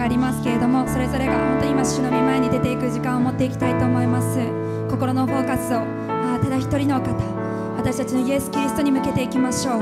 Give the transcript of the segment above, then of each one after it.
がありますけれども、それぞれが本当に今主の御前に出ていく時間を持っていきたいと思います。心のフォーカスをただ一人の方、私たちのイエス・キリストに向けていきましょう。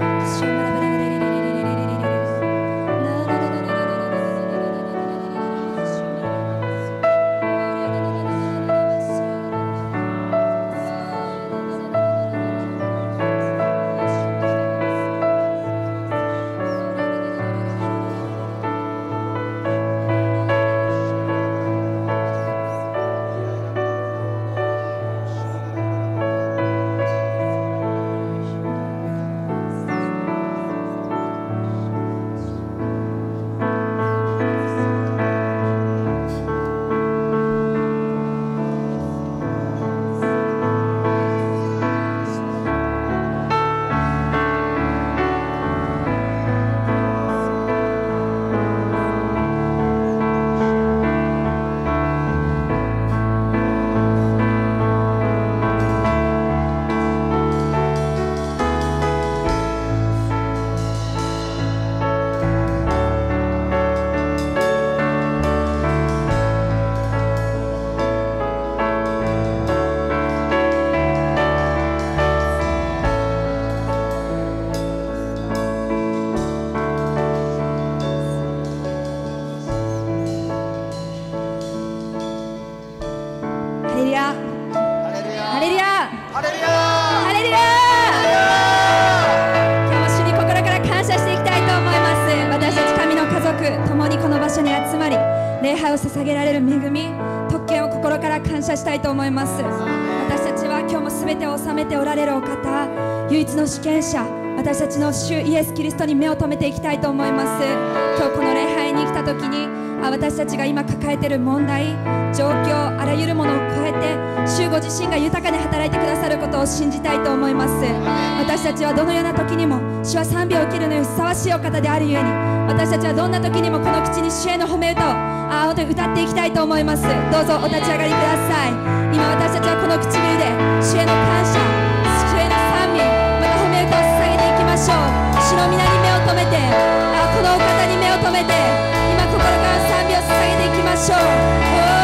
捧げられる恵み、特権を心から感謝したいと思います。私たちは今日も全てを治めておられるお方、唯一の主権者、私たちの主イエス・キリストに目を留めていきたいと思います。今日この礼拝に来た時に、私たちが今抱えている問題、状況、あらゆるものを超えて主ご自身が豊かに働いてくださることを信じたいと思います。私たちはどのような時にも主は賛美を受けるのにふさわしいお方であるゆえに、私たちはどんな時にもこの口に主への褒め歌を本当に歌っていきたいと思います。どうぞお立ち上がりください。今私たちはこの唇で主への感謝、主への賛美、また褒め歌を捧げていきましょう。主の皆に目を留めて、このお方に目を留めて、今心から賛美を捧げていきましょう。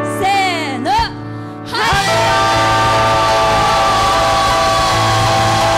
ハレルヤ、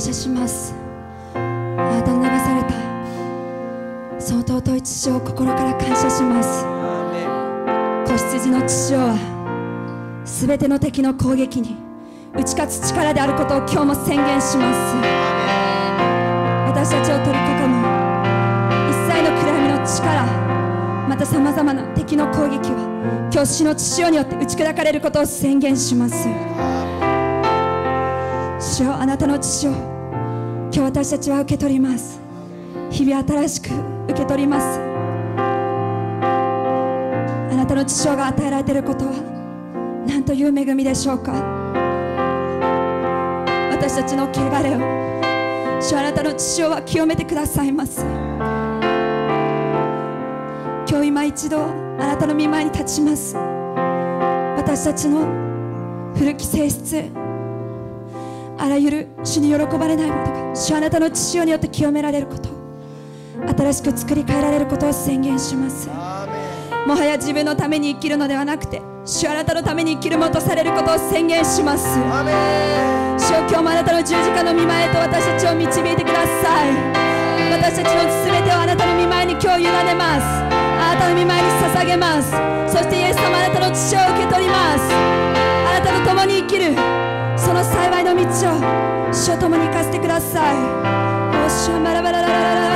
感謝します。あなたの流されたその尊い血潮を心から感謝します。子羊の血潮はすべての敵の攻撃に打ち勝つ力であることを今日も宣言します。私たちを取り囲む一切の暗闇の力、またさまざまな敵の攻撃は今日死の血潮によって打ち砕かれることを宣言します。主よ、あなたの血潮、今日私たちは受け取ります。日々新しく受け取ります。あなたの血潮が与えられていることは何という恵みでしょうか。私たちの汚れを主、あなたの血潮は清めてくださいます。今日今一度あなたの御前に立ちます。私たちの古き性質、あらゆる主に喜ばれないものが主、あなたの血潮によって清められること、新しく作り変えられることを宣言します。もはや自分のために生きるのではなくて主、あなたのために生きるものとされることを宣言します。主よ、今日もあなたの十字架の御前へと私たちを導いてください。私たちの全てをあなたの御前に今日委ねます。あなたの御前に捧げます。そしてイエス様、あなたの血潮を受け取ります。あなたと共に生きるその幸いの道を主と共に行かせてください。お主はマラバラララララ、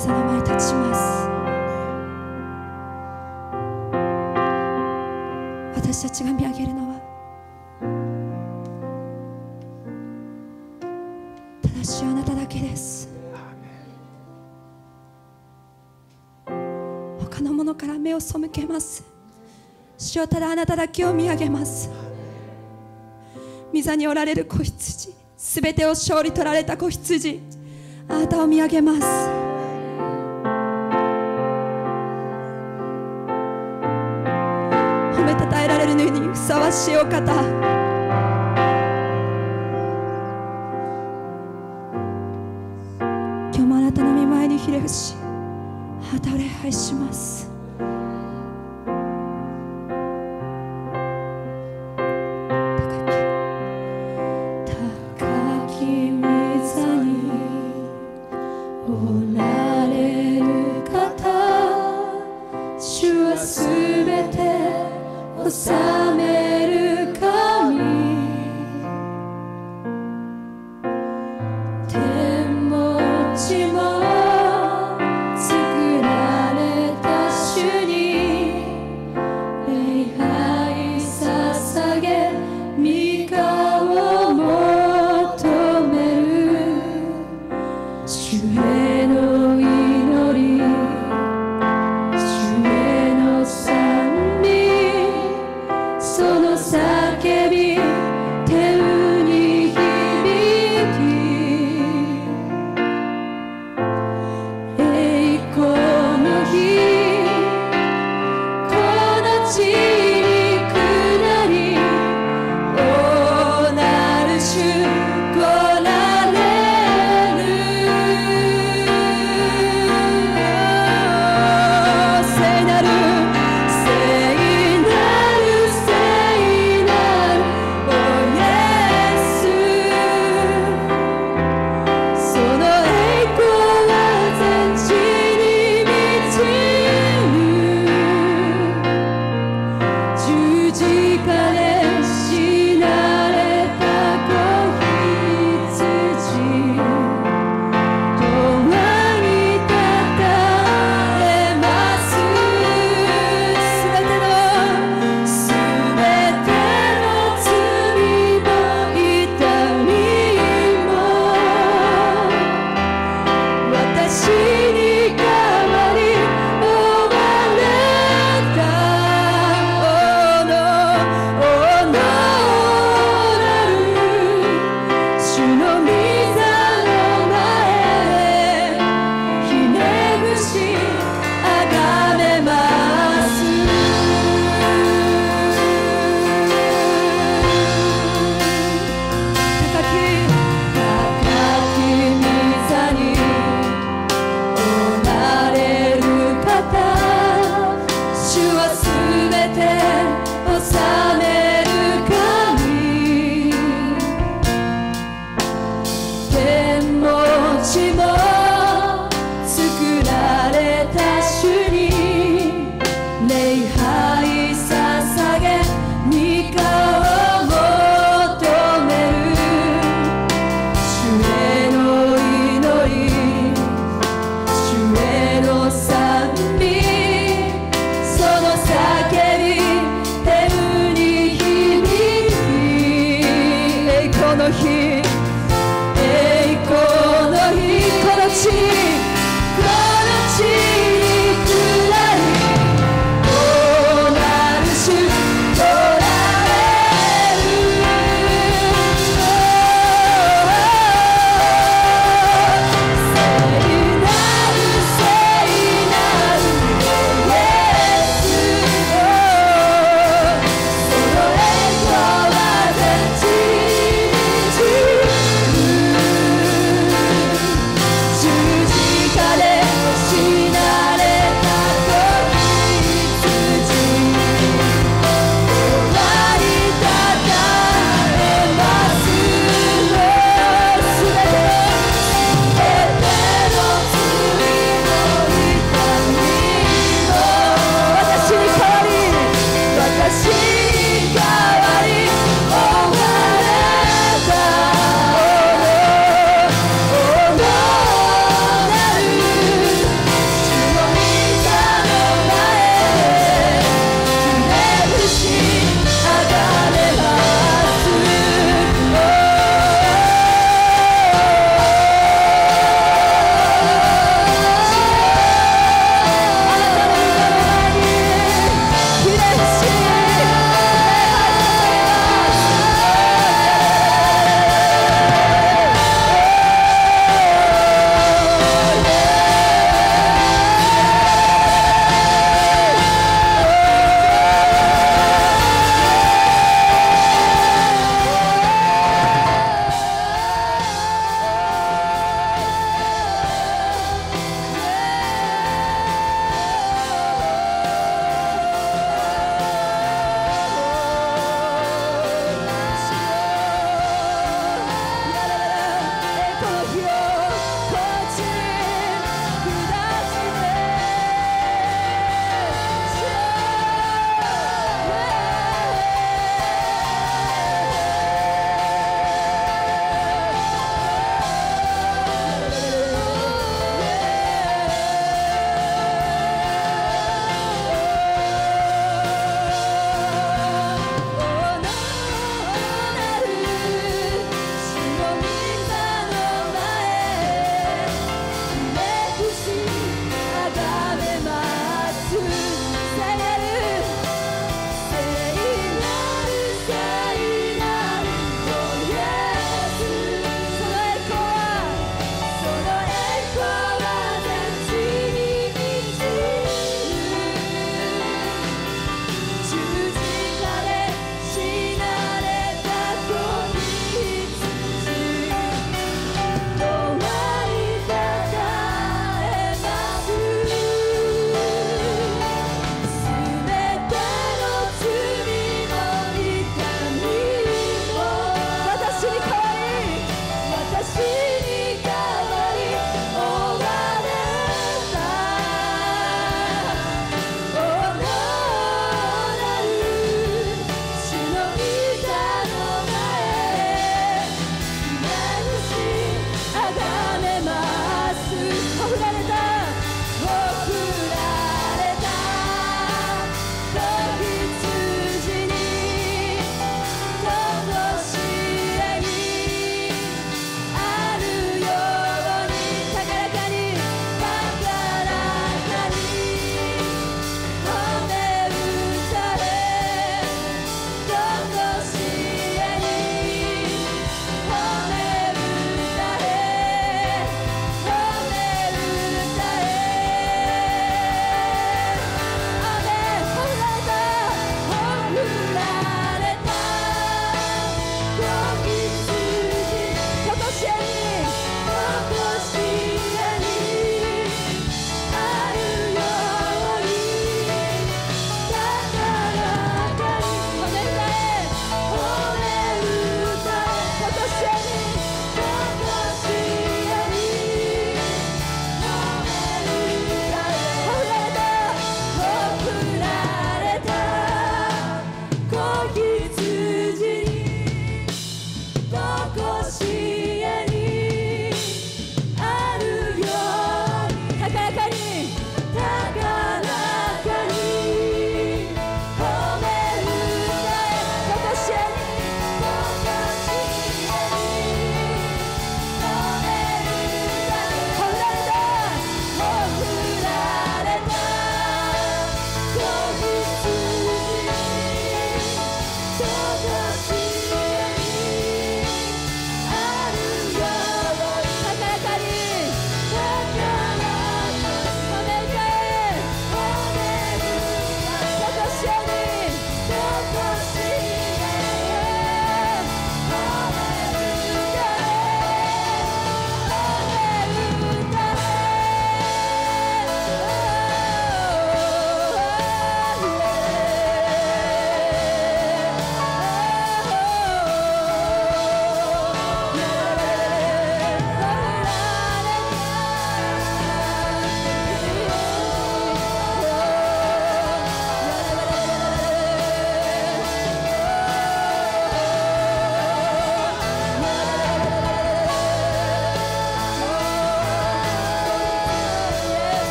座の前に立ちます。私たちが見上げるのはただ主あなただけです。他のものから目を背けます。主よ、ただあなただけを見上げます。御座におられる子羊、すべてを勝利取られた子羊、あなたを見上げます。褒めたたえられるのにふさわしいお方、今日もあなたの御前にひれ伏し、あなたを礼拝します。 「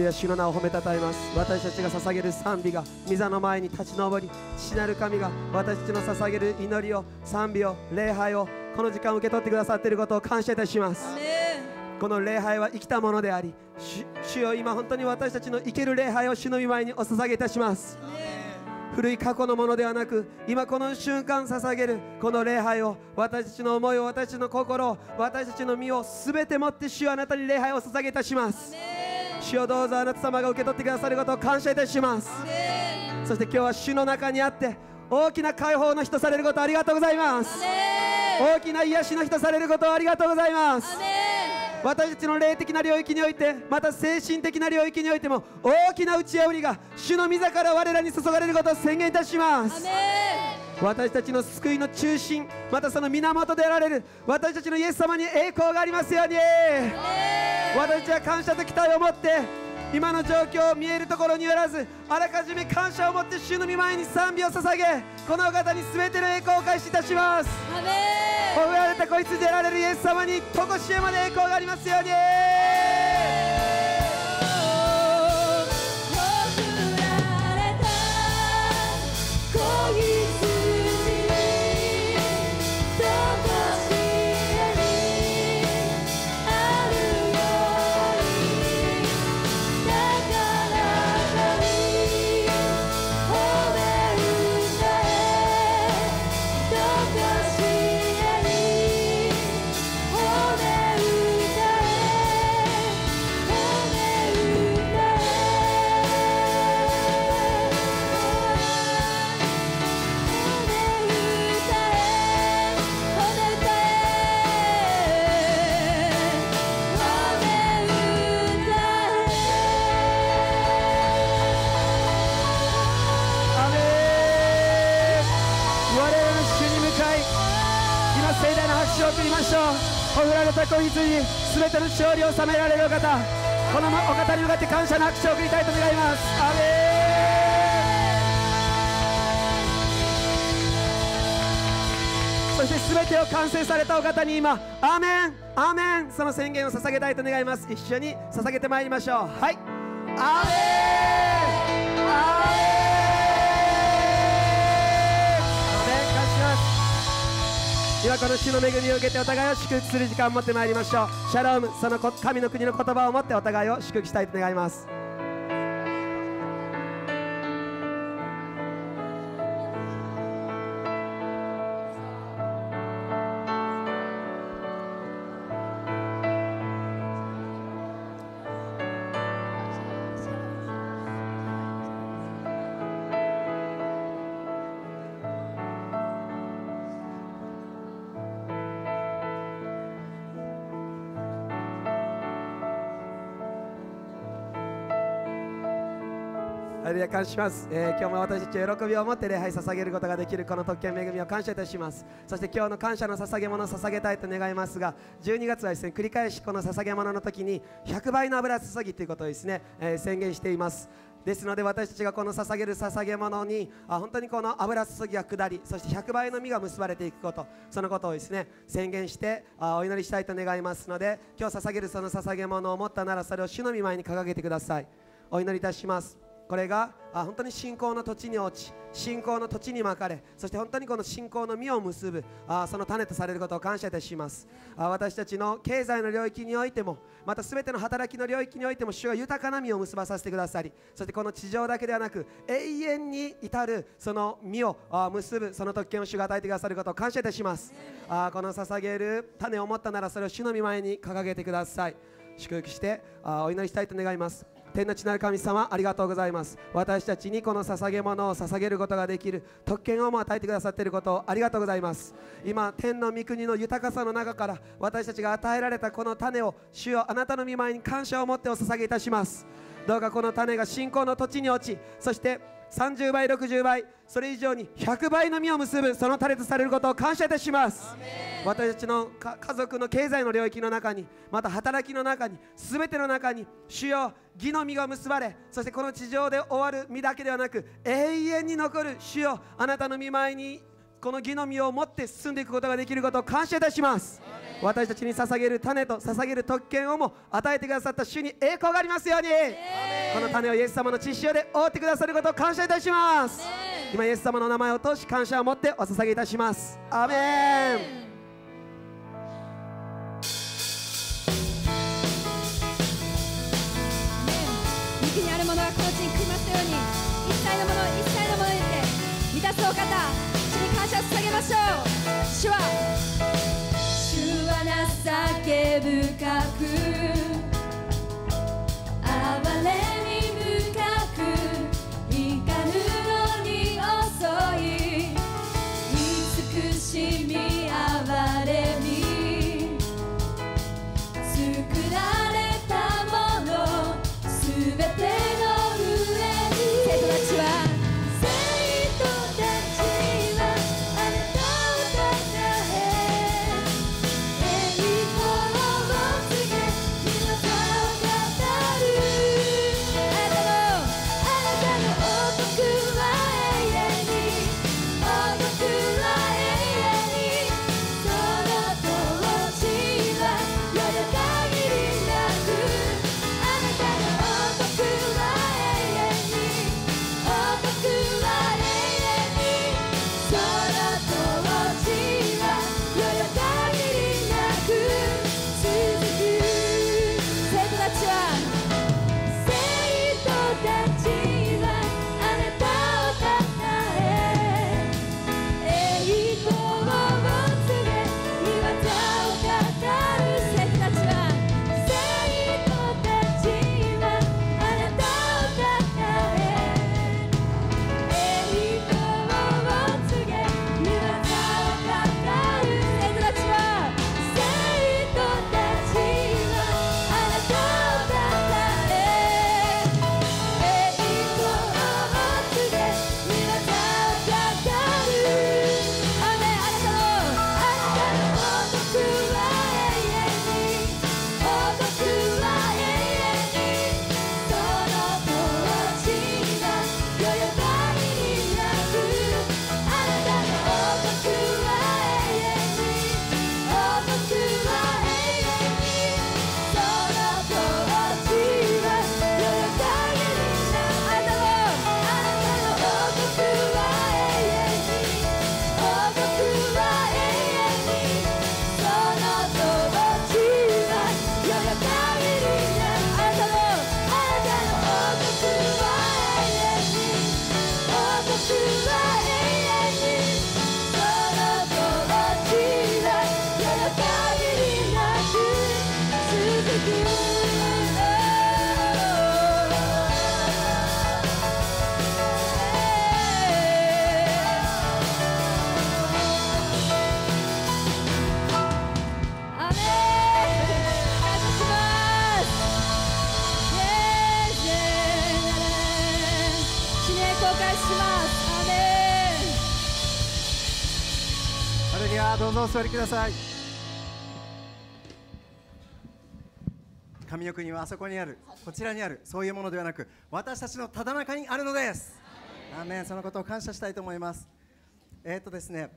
ヤ、主の名を褒めたたえます。私たちが捧げる賛美が御座の前に立ち上り、父なる神が私たちの捧げる祈りを、賛美を、礼拝をこの時間受け取ってくださっていることを感謝いたします。この礼拝は生きたものであり、主よ、今本当に私たちの生ける礼拝を主の御前にお捧げいたします。古い過去のものではなく、今この瞬間捧げるこの礼拝を、私たちの思いを、私たちの心を、私たちの身を全て持って主よ、あなたに礼拝を捧げいたします。主よ、どうぞあなた様が受け取ってくださることを感謝いたします。そして今日は主の中にあって大きな解放の日とされることをありがとうございます。大きな癒しの日とされることをありがとうございます。私たちの霊的な領域において、また精神的な領域においても大きな打ち破りが主の御座から我らに注がれることを宣言いたします。私たちの救いの中心、またその源であられる私たちのイエス様に栄光がありますように。私たちは感謝と期待を持って今の状況を見えるところによらず、あらかじめ感謝を持って主の御前に賛美を捧げ、このお方に全ての栄光を返しいたします。褒められた子羊であられるイエス様にとこしえまで栄光がありますように。送りましょう。ほふられた子羊に全ての勝利を収められるお方、このお方に向かって感謝の拍手を送りたいと願います。アメン。そして全てを完成されたお方に今アーメンアーメン、その宣言を捧げたいと願います。一緒に捧げてまいりましょう。はい、アーメンアーメン。今この主の恵みを受けてお互いを祝福する時間を持ってまいりましょう。シャローム、その神の国の言葉を持ってお互いを祝福したいと願います。ハレルヤ、感謝します。今日も私たちは喜びを持って礼拝捧げることができるこの特権恵みを感謝いたします。そして今日の感謝の捧げ物を捧げたいと願いますが、12月はですね、繰り返しこの捧げ物の時に100倍の油注ぎということをですね、宣言しています。ですので私たちがこの捧げる捧げ物に本当にこの油注ぎが下り、そして100倍の実が結ばれていくこと、そのことをですね宣言してお祈りしたいと願いますので、今日捧げるその捧げ物を持ったならそれを主の御前に掲げてください。お祈りいたします。これが本当に信仰の土地に落ち、信仰の土地にまかれ、そして本当にこの信仰の実を結ぶその種とされることを感謝いたします。私たちの経済の領域においても、また全ての働きの領域においても主が豊かな実を結ばさせてくださり、そしてこの地上だけではなく永遠に至るその実を結ぶその特権を主が与えてくださることを感謝いたします。この捧げる種を持ったならそれを主の御前に掲げてください。祝福してお祈りしたいと願います。天の地なる神様、ありがとうございます。私たちにこの捧げ物を捧げることができる特権をも与えてくださっていることをありがとうございます。今天の御国の豊かさの中から私たちが与えられたこの種を主よ、あなたの御前に感謝を持ってお捧げいたします。どうかこの種が信仰の土地に落ち、そして30倍60倍それ以上に100倍の実を結ぶその種とされることを感謝いたします。私たちの家族の経済の領域の中に、また働きの中に、全ての中に主よ、義の実が結ばれ、そしてこの地上で終わる実だけではなく永遠に残る主よ、あなたの御前にこの義の実を持って進んでいくことができることを感謝いたします。私たちに捧げる種と捧げる特権をも与えてくださった主に栄光がありますように。 この種をイエス様の血潮で覆ってくださることを感謝いたします。今イエス様の名前を通し感謝を持ってお捧げいたします。アーメン。 肉にあるものがこの地に来ますように、一切のものにて満たすお方、主に感謝を捧げましょう。主は情け深く、憐れみ深く、怒るのに遅い、慈しみ憐れみ、作られたものすべての上に、生徒たちはどうぞお座りください。神の国はあそこにある、こちらにある、そういうものではなく私たちのただ中にあるのです。アーメン。そのことを感謝したいと思います。ですね、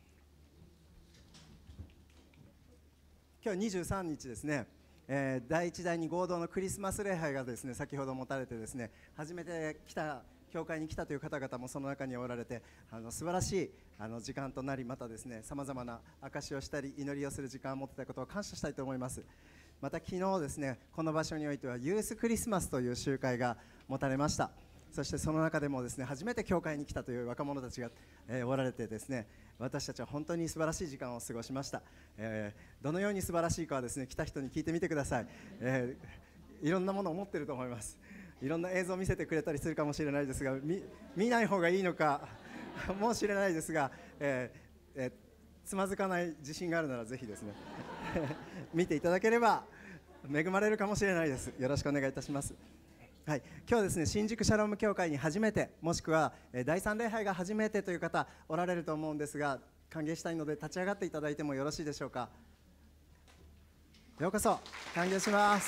今日23日ですね、第1第2合同のクリスマス礼拝がですね先ほど持たれてですね、初めて来た教会に来たという方々もその中におられて、素晴らしい時間となり、またですねさまざまな証しをしたり祈りをする時間を持っていたことを感謝したいと思います。また昨日ですね、この場所においてはユースクリスマスという集会が持たれました。そしてその中でもですね初めて教会に来たという若者たちが、おられてですね、私たちは本当に素晴らしい時間を過ごしました。どのように素晴らしいかはですね来た人に聞いてみてください。いろんなものを持っていると思います。いろんな映像を見せてくれたりするかもしれないですが、見ない方がいいのかもしれないですが、つまずかない自信があるならぜひですね見ていただければ恵まれるかもしれないです。よろしくお願いいたします。はい、今日はですね新宿シャローム教会に初めて、もしくは第3礼拝が初めてという方おられると思うんですが、歓迎したいので立ち上がっていただいてもよろしいでしょうか。ようこそ歓迎します。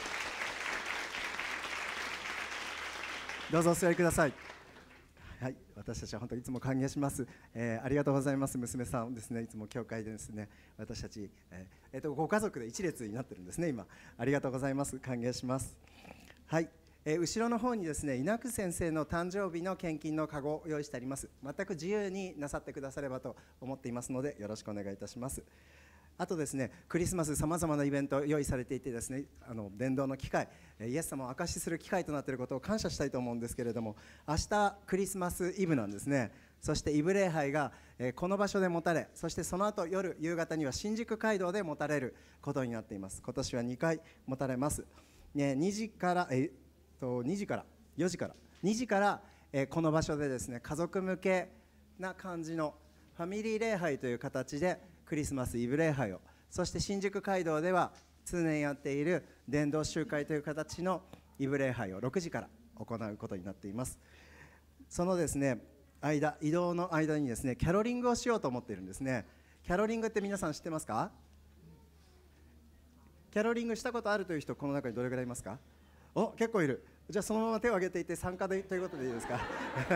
どうぞお座りください。はい、私たちは本当にいつも歓迎します。ありがとうございます。娘さんですね、いつも教会でですね、私たち、ご家族で一列になってるんですね、今。ありがとうございます。歓迎します。はい、 後ろの方にですね、稲久先生の誕生日の献金のカゴを用意してあります。全く自由になさってくださればと思っていますので、よろしくお願いいたします。あとですね、クリスマスさまざまなイベント用意されていてですね、伝道の機会、イエス様を証しする機会となっていることを感謝したいと思うんですけれども、明日クリスマスイブなんですね。そしてイブ礼拝がこの場所で持たれ、そしてその後夕方には新宿街道で持たれることになっています。今年は2回持たれます。2時から4時からこの場所でですね、家族向けな感じのファミリー礼拝という形でクリスマスイブ礼拝を、そして新宿街道では通年やっている伝道集会という形のイブ礼拝を6時から行うことになっています。そのですね移動の間にですね、キャロリングをしようと思っているんですね。キャロリングって皆さん知ってますか？キャロリングしたことあるという人、この中にどれぐらいいますか？お、結構いる。じゃあそのまま手を挙げていて参加でということでいいですか？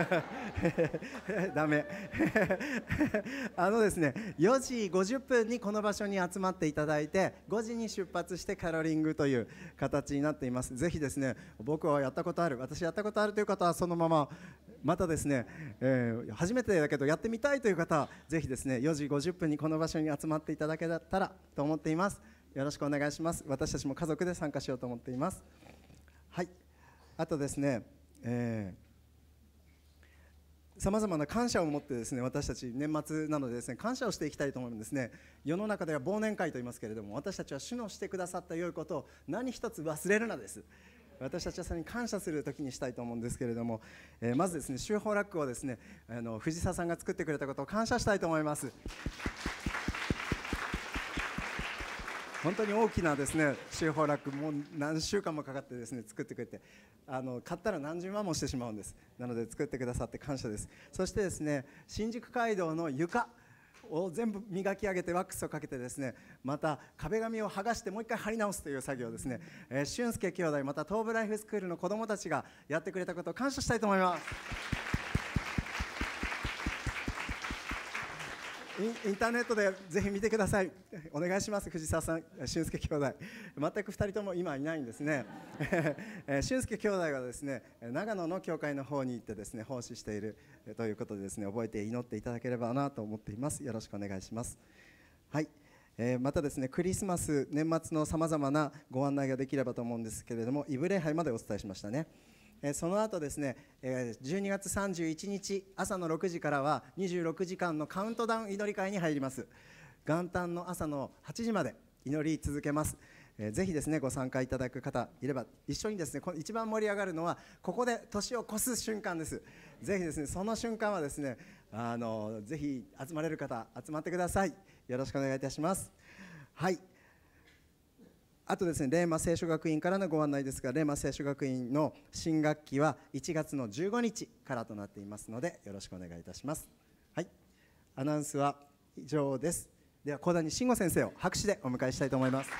ダメ。ですね、4時50分にこの場所に集まっていただいて、5時に出発してキャロリングという形になっています。ぜひですね、僕はやったことある、私やったことあるという方はそのまま、またですね、初めてだけどやってみたいという方はぜひですね、4時50分にこの場所に集まっていただけたらと思っています。よろしくお願いします。私たちも家族で参加しようと思っています。はい。あとですね、さまざまな感謝を持ってですね、私たち年末なのでですね、感謝をしていきたいと思うんですね。世の中では忘年会と言いますけれども、私たちは主のしてくださった良いことを何一つ忘れるなです。私たちはそれに感謝する時にしたいと思うんですけれども、まずですね、週報ラックをですね、藤沢さんが作ってくれたことを感謝したいと思います。本当に大きなですね、週報ラック、もう何週間もかかってですね作ってくれて、買ったら何十万もしてしまうんです。なので作ってくださって感謝です。そしてですね、新宿街道の床を全部磨き上げてワックスをかけてですね、また壁紙を剥がしてもう一回貼り直すという作業ですね、俊介兄弟、また東武ライフスクールの子どもたちがやってくれたことを感謝したいと思います。インターネットでぜひ見てください。お願いします。藤沢さん、俊介兄弟、全く2人とも今いないんですね。俊介兄弟はですね、長野の教会の方に行ってですね、奉仕しているということでですね、覚えて祈っていただければなと思っています。よろしくお願いします。はい。またですね、クリスマス年末のさまざまなご案内ができればと思うんですけれども、イブ礼拝までお伝えしましたね。その後ですね、12月31日朝の6時からは26時間のカウントダウン祈り会に入ります。元旦の朝の8時まで祈り続けます。ぜひですね、ご参加いただく方いれば一緒にですね、一番盛り上がるのはここで年を越す瞬間です。ぜひですね、その瞬間はですね、ぜひ集まれる方集まってください。よろしくお願いいたします。はい。あとですね、レーマ聖書学院からのご案内ですが、レーマ聖書学院の新学期は1月の15日からとなっていますので、よろしくお願いいたします。はい、アナウンスは以上です。では小谷慎吾先生を拍手でお迎えしたいと思います。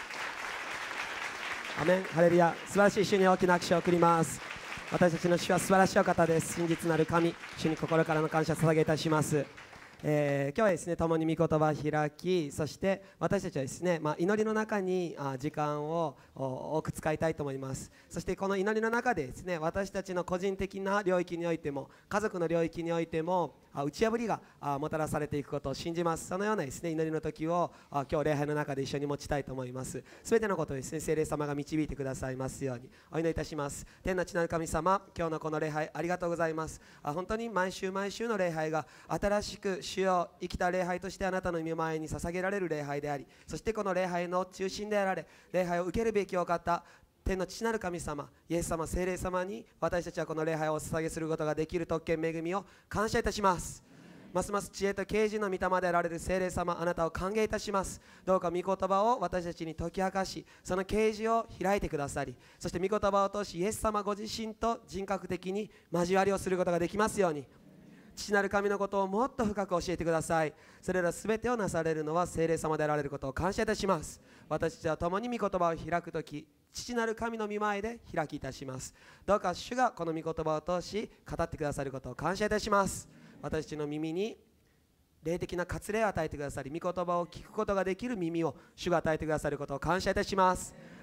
アメン、ハレルヤ。素晴らしい主に大きな拍手を送ります。私たちの主は素晴らしいお方です。真実なる神、主に心からの感謝を捧げいたします。今日はですね、共に御言葉を開き、そして私たちはですね、祈りの中に時間を多く使いたいと思います。そしてこの祈りの中でですね、私たちの個人的な領域においても家族の領域においても打ち破りがもたらされていくことを信じます。そのようなですね、祈りの時を今日礼拝の中で一緒に持ちたいと思います。すべてのことをですね、聖霊様が導いてくださいますようにお祈りいたします。天の地なる神様、今日のこの礼拝ありがとうございます。本当に毎週毎週の礼拝が新しく主よ生きた礼拝としてあなたの御前に捧げられる礼拝であり、そしてこの礼拝の中心であられ、礼拝を受けるべきお方、天の父なる神様、イエス様、聖霊様に私たちはこの礼拝をお捧げすることができる特権恵みを感謝いたします。ますます知恵と啓示の御霊であられる聖霊様、あなたを歓迎いたします。どうか御言葉を私たちに解き明かし、その啓示を開いてくださり、そして御言葉を通しイエス様ご自身と人格的に交わりをすることができますように、父なる神のことをもっと深く教えてください。それらすべてをなされるのは聖霊様であられることを感謝いたします。私たちは共に御言葉を開くとき、父なる神の御前で開きいたします。どうか主がこの御言葉を通し語ってくださることを感謝いたします。私たちの耳に霊的な割礼を与えてくださり、御言葉を聞くことができる耳を主が与えてくださることを感謝いたします。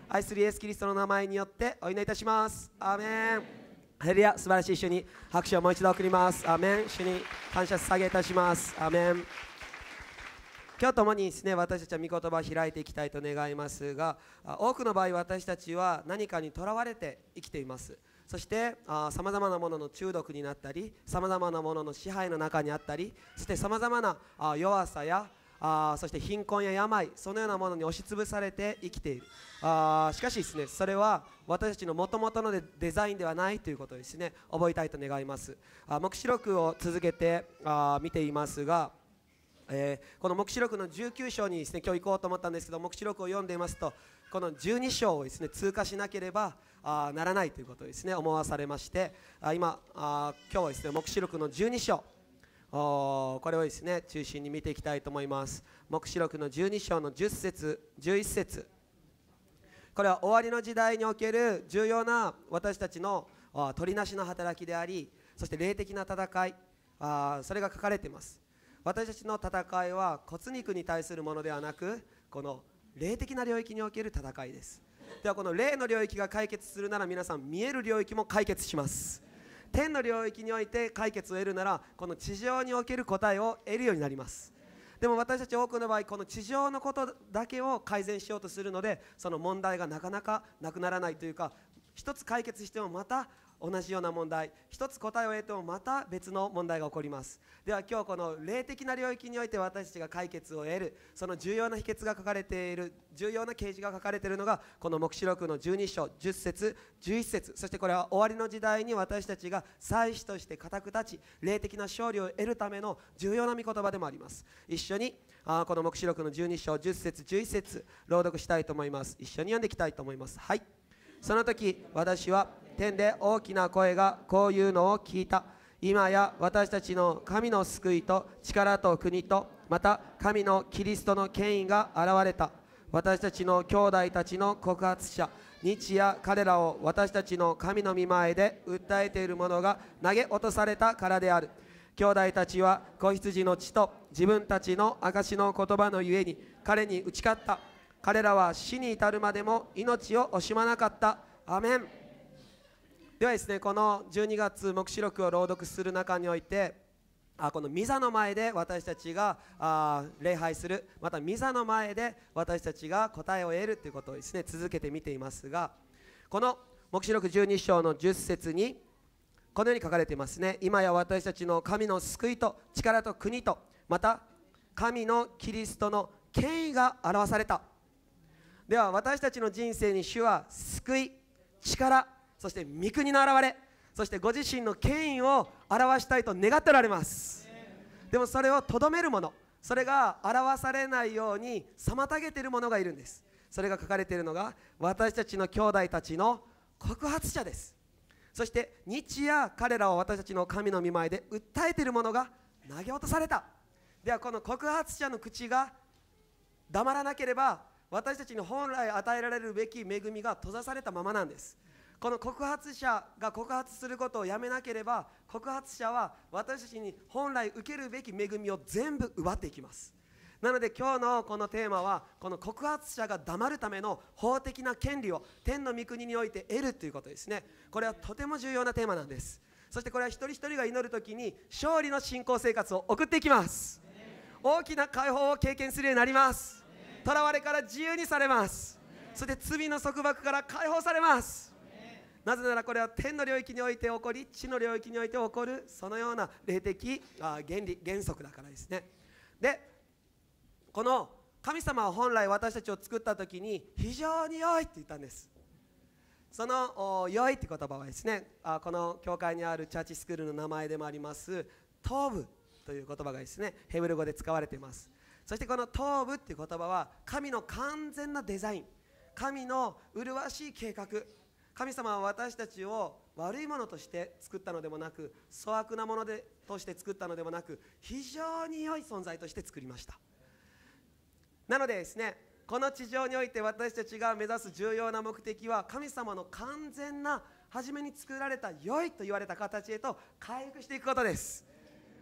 愛するイエス・キリストの名前によってお祈りいたします。アーメン。ハレルヤ。素晴らしい。主に拍手をもう一度送ります。アーメン。主に感謝捧げいたします。アーメン。今日ともにですね、私たちは御言葉を開いていきたいと願いますが、多くの場合私たちは何かにとらわれて生きています。そしてさまざまなものの中毒になったり、さまざまなものの支配の中にあったり、そしてさまざまな弱さやそして貧困や病、そのようなものに押しつぶされて生きている。しかしですね、それは私たちのもともとのデザインではないということをですね、覚えたいと願います。黙示録を続けて見ていますが、この黙示録の19章にですね、今日行こうと思ったんですけど、黙示録を読んでいますと、この12章をですね、通過しなければならないということをですね、思わされまして、今日はですね、黙示録の12章、これをですね、中心に見ていきたいと思います。黙示録の12章の10節11節、これは終わりの時代における重要な私たちの取りなしの働きであり、そして霊的な戦い、それが書かれています。私たちの戦いは骨肉に対するものではなく、この霊的な領域における戦いです。ではこの霊の領域が解決するなら、皆さん見える領域も解決します。天の領域において解決を得るなら、この地上における答えを得るようになります。でも私たち多くの場合、この地上のことだけを改善しようとするので、その問題がなかなかなくならないというか、一つ解決してもまた同じような問題、一つ答えを得てもまた別の問題が起こります。では今日この霊的な領域において私たちが解決を得る、その重要な秘訣が書かれている、重要な啓示が書かれているのがこの黙示録の12章10節11節、そしてこれは終わりの時代に私たちが祭司として固く立ち、霊的な勝利を得るための重要な御言葉でもあります。一緒にこの黙示録の12章10節11節朗読したいと思います。一緒に読んでいきたいと思います。はい。その時私は天で大きな声がこういうのを聞いた。今や私たちの神の救いと力と国と、また神のキリストの権威が現れた。私たちの兄弟たちの告発者、日夜彼らを私たちの神の御前で訴えている者が投げ落とされたからである。兄弟たちは子羊の血と自分たちの証の言葉のゆえに彼に打ち勝った。彼らは死に至るまでも命を惜しまなかった。アメン。ではですね、この12月黙示録を朗読する中において、この御座の前で私たちが礼拝する、また御座の前で私たちが答えを得るということをですね、続けて見ていますが、この黙示録12章の10節にこのように書かれていますね。今や私たちの神の救いと力と国と、また神のキリストの権威が表された。では私たちの人生に主は救い、力、そして御国の現れ、そしてご自身の権威を表したいと願っておられます。でもそれをとどめるもの、それが表されないように妨げているものがいるんです。それが書かれているのが私たちの兄弟たちの告発者です。そして日夜彼らを私たちの神の御前で訴えているものが投げ落とされた。ではこの告発者の口が黙らなければ、私たちに本来与えられるべき恵みが閉ざされたままなんです。この告発者が告発することをやめなければ、告発者は私たちに本来受けるべき恵みを全部奪っていきます。なので今日のこのテーマは、この告発者が黙るための法的な権利を天の御国において得るということですね。これはとても重要なテーマなんです。そしてこれは一人一人が祈るときに勝利の信仰生活を送っていきます。大きな解放を経験するようになります。囚われから自由にされます。そして罪の束縛から解放されます。なぜならこれは天の領域において起こり、地の領域において起こるそのような霊的原理原則だからですね。で、この神様は本来私たちを作った時に非常に良いって言ったんです。その良いって言葉はですね、この教会にあるチャーチスクールの名前でもありますトーブという言葉がですね、ヘブル語で使われています。そしてこのトーブっていう言葉は神の完全なデザイン、神の麗しい計画。神様は私たちを悪いものとして作ったのでもなく、粗悪なものとして作ったのでもなく、非常に良い存在として作りました。なのでですね、この地上において私たちが目指す重要な目的は、神様の完全な初めに作られた良いと言われた形へと回復していくことです。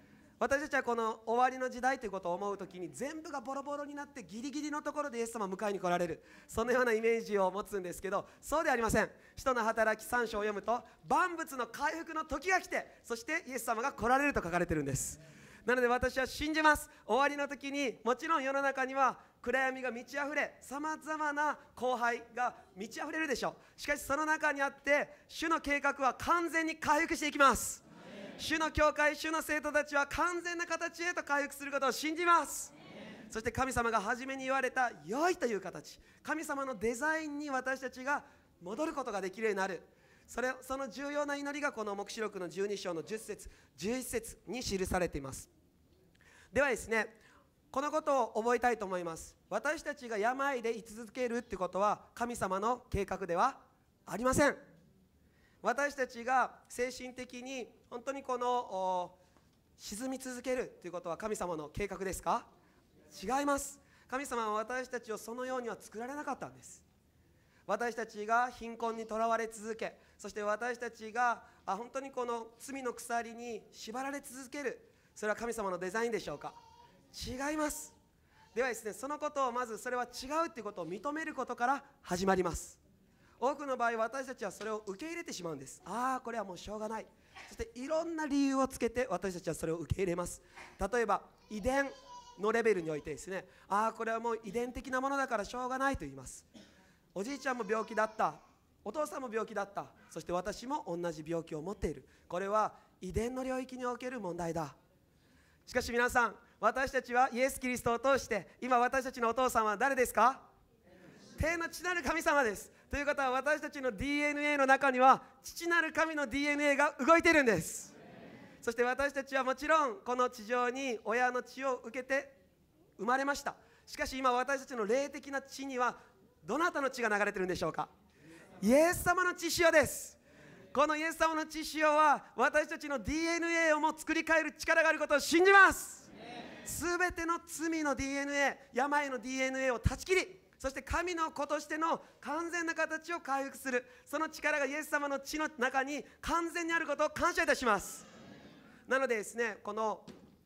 私たちはこの終わりの時代ということを思うときに、全部がボロボロになってギリギリのところでイエス様を迎えに来られる、そのようなイメージを持つんですけど、そうではありません。使徒の働き3章を読むと、万物の回復の時が来て、そしてイエス様が来られると書かれているんです。なので私は信じます。終わりの時にもちろん世の中には暗闇が満ち溢れ、さまざまな荒廃が満ち溢れるでしょう。しかしその中にあって主の計画は完全に回復していきます。主の教会、主の生徒たちは完全な形へと回復することを信じます。そして神様が初めに言われた良いという形、神様のデザインに私たちが戻ることができるようになる、その重要な祈りがこの黙示録の12章の10節11節に記されています。ではですね、このことを覚えたいと思います。私たちが病で居続けるってことは神様の計画ではありません。私たちが精神的に本当にこの沈み続けるということは神様の計画ですか？違います。神様は私たちをそのようには作られなかったんです。私たちが貧困にとらわれ続け、そして私たちが本当にこの罪の鎖に縛られ続ける、それは神様のデザインでしょうか？違います。ではですね、そのことをまずそれは違うということを認めることから始まります。多くの場合私たちはそれを受け入れてしまうんです。これはもうしょうがない。そしていろんな理由をつけて私たちはそれを受け入れます。例えば遺伝のレベルにおいてですね、これはもう遺伝的なものだからしょうがないと言います。おじいちゃんも病気だった、お父さんも病気だった、そして私も同じ病気を持っている、これは遺伝の領域における問題だ。しかし皆さん、私たちはイエス・キリストを通して、今私たちのお父さんは誰ですか？天の父なる神様です。ということは私たちの DNA の中には父なる神の DNA が動いているんです。そして私たちはもちろんこの地上に親の血を受けて生まれました。しかし今私たちの霊的な血にはどなたの血が流れているんでしょうか？イエス様の血潮です。このイエス様の血潮は私たちの DNA をも作り変える力があることを信じます。すべての罪の DNA、 病の DNA を断ち切り、そして神の子としての完全な形を回復する、その力がイエス様の血の中に完全にあることを感謝いたします。なのでですね、この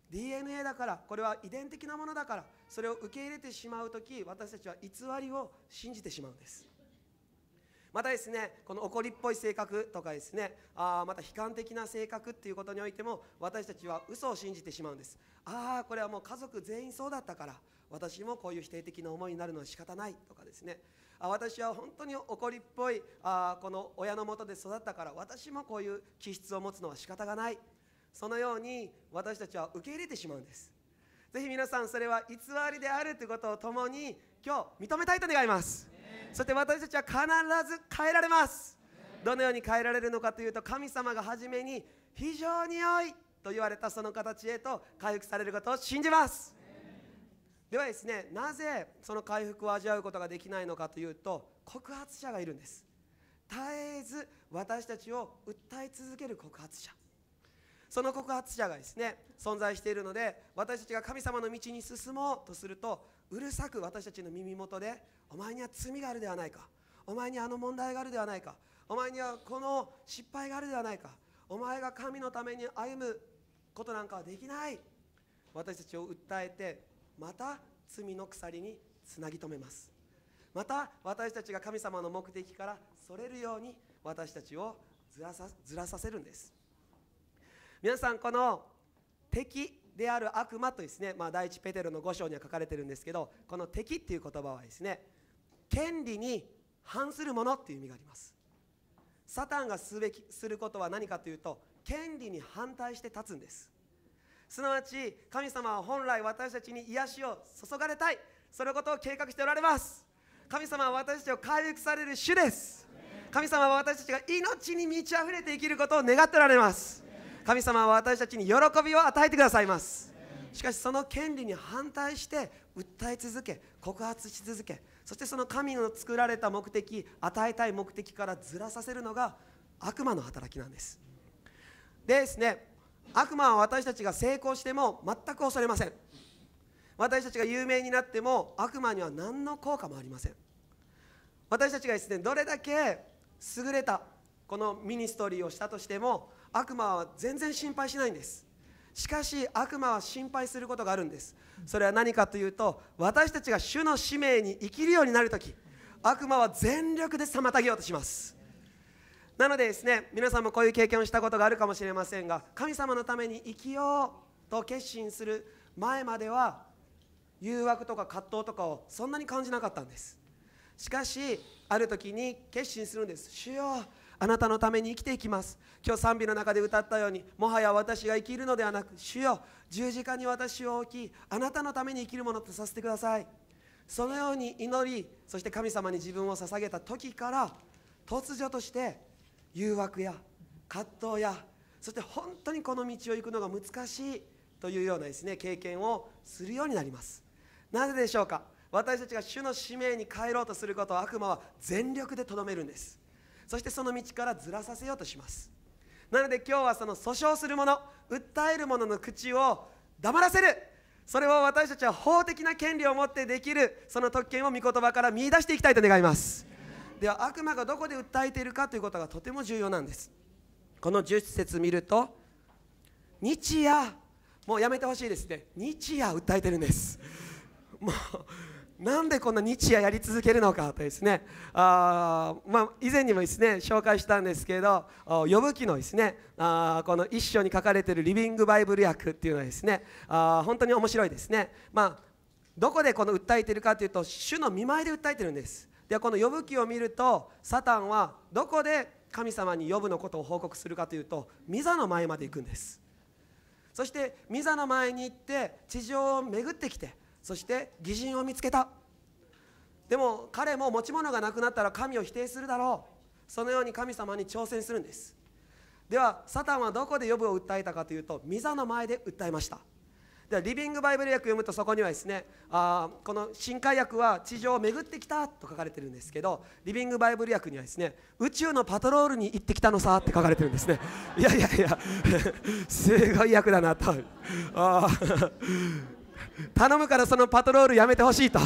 DNA だから、これは遺伝的なものだから、それを受け入れてしまうとき、私たちは偽りを信じてしまうんです。またですね、この怒りっぽい性格とかですね、また悲観的な性格っていうことにおいても私たちは嘘を信じてしまうんです。これはもう家族全員そうだったから私もこういう否定的な思いになるのは仕方ないとかですね、私は本当に怒りっぽいこの親の下で育ったから私もこういう気質を持つのは仕方がない、そのように私たちは受け入れてしまうんです。ぜひ皆さん、それは偽りであるということを共に今日認めたいと願います。そして私たちは必ず変えられます。どのように変えられるのかというと、神様が初めに非常に良いと言われたその形へと回復されることを信じます。ではですね、なぜその回復を味わうことができないのかというと、告発者がいるんです。絶えず私たちを訴え続ける告発者、その告発者がですね存在しているので、私たちが神様の道に進もうとすると、うるさく私たちの耳元で、お前には罪があるではないか、お前にあの問題があるではないか、お前にはこの失敗があるではないか、お前が神のために歩むことなんかはできない、私たちを訴えて、また罪の鎖につなぎ止めます。また私たちが神様の目的からそれるように私たちをずらさせるんです。皆さん、この敵である悪魔とですね、第一ペテロの5章には書かれているんですけど、この敵っていう言葉はですね、権利に反するものっていう意味があります。サタンがすることは何かというと、権利に反対して立つんです。すなわち神様は本来私たちに癒しを注がれたい、そのことを計画しておられます。神様は私たちを回復される主です。神様は私たちが命に満ち溢れて生きることを願っておられます。神様は私たちに喜びを与えてくださいます。しかしその権利に反対して訴え続け、告発し続け、そしてその神の作られた目的、与えたい目的からずらさせるのが悪魔の働きなんです。でですね、悪魔は私たちが成功しても全く恐れません。私たちが有名になっても悪魔には何の効果もありません。私たちがですね、どれだけ優れたこのミニストリーをしたとしても悪魔は全然心配しないんです。 しかし悪魔は心配することがあるんです。それは何かというと、私たちが主の使命に生きるようになるとき、悪魔は全力で妨げようとします。なのでですね、皆さんもこういう経験をしたことがあるかもしれませんが、神様のために生きようと決心する前までは誘惑とか葛藤とかをそんなに感じなかったんです。しかしある時に決心するんです。主よ、あなたのために生きていきます。今日賛美の中で歌ったように、もはや私が生きるのではなく、主よ、十字架に私を置き、あなたのために生きるものとさせてください。そのように祈り、そして神様に自分を捧げた時から、突如として誘惑や葛藤や、そして本当にこの道を行くのが難しいというようなですね、経験をするようになります。なぜでしょうか。私たちが主の使命に帰ろうとすることを悪魔は全力でとどめるんです。そしてその道からずらさせようとします。なので今日はその訴訟する者、訴える者の口を黙らせる、それを私たちは法的な権利を持ってできる、その特権を御言葉から見出していきたいと願います。では悪魔がどこで訴えているかということがとても重要なんです。この10節見ると、日夜、もうやめてほしいですね。日夜訴えてるんです。もうなんでこんな日夜やり続けるのかとですね、以前にもですね紹介したんですけど、呼ぶ記のですねこの一章に書かれているリビングバイブル訳っていうのはですね、本当に面白いですね。どこでこの訴えているかというと、主の御前で訴えているんです。ではこの呼ぶ記を見ると、サタンはどこで神様に呼ぶのことを報告するかというと、御座の前まで行くんです。そして御座の前に行って地上を巡ってきて、そして義人を見つけた。でも彼も持ち物がなくなったら神を否定するだろう。そのように神様に挑戦するんです。ではサタンはどこで呼ぶを訴えたかというと、御座の前で訴えました。ではリビングバイブル訳読むと、そこにはですね、この新海訳は地上を巡ってきたと書かれてるんですけど、リビングバイブル訳にはですね、宇宙のパトロールに行ってきたのさって書かれてるんですね。いやすごい訳だなと。頼むからそのパトロールやめてほしいと。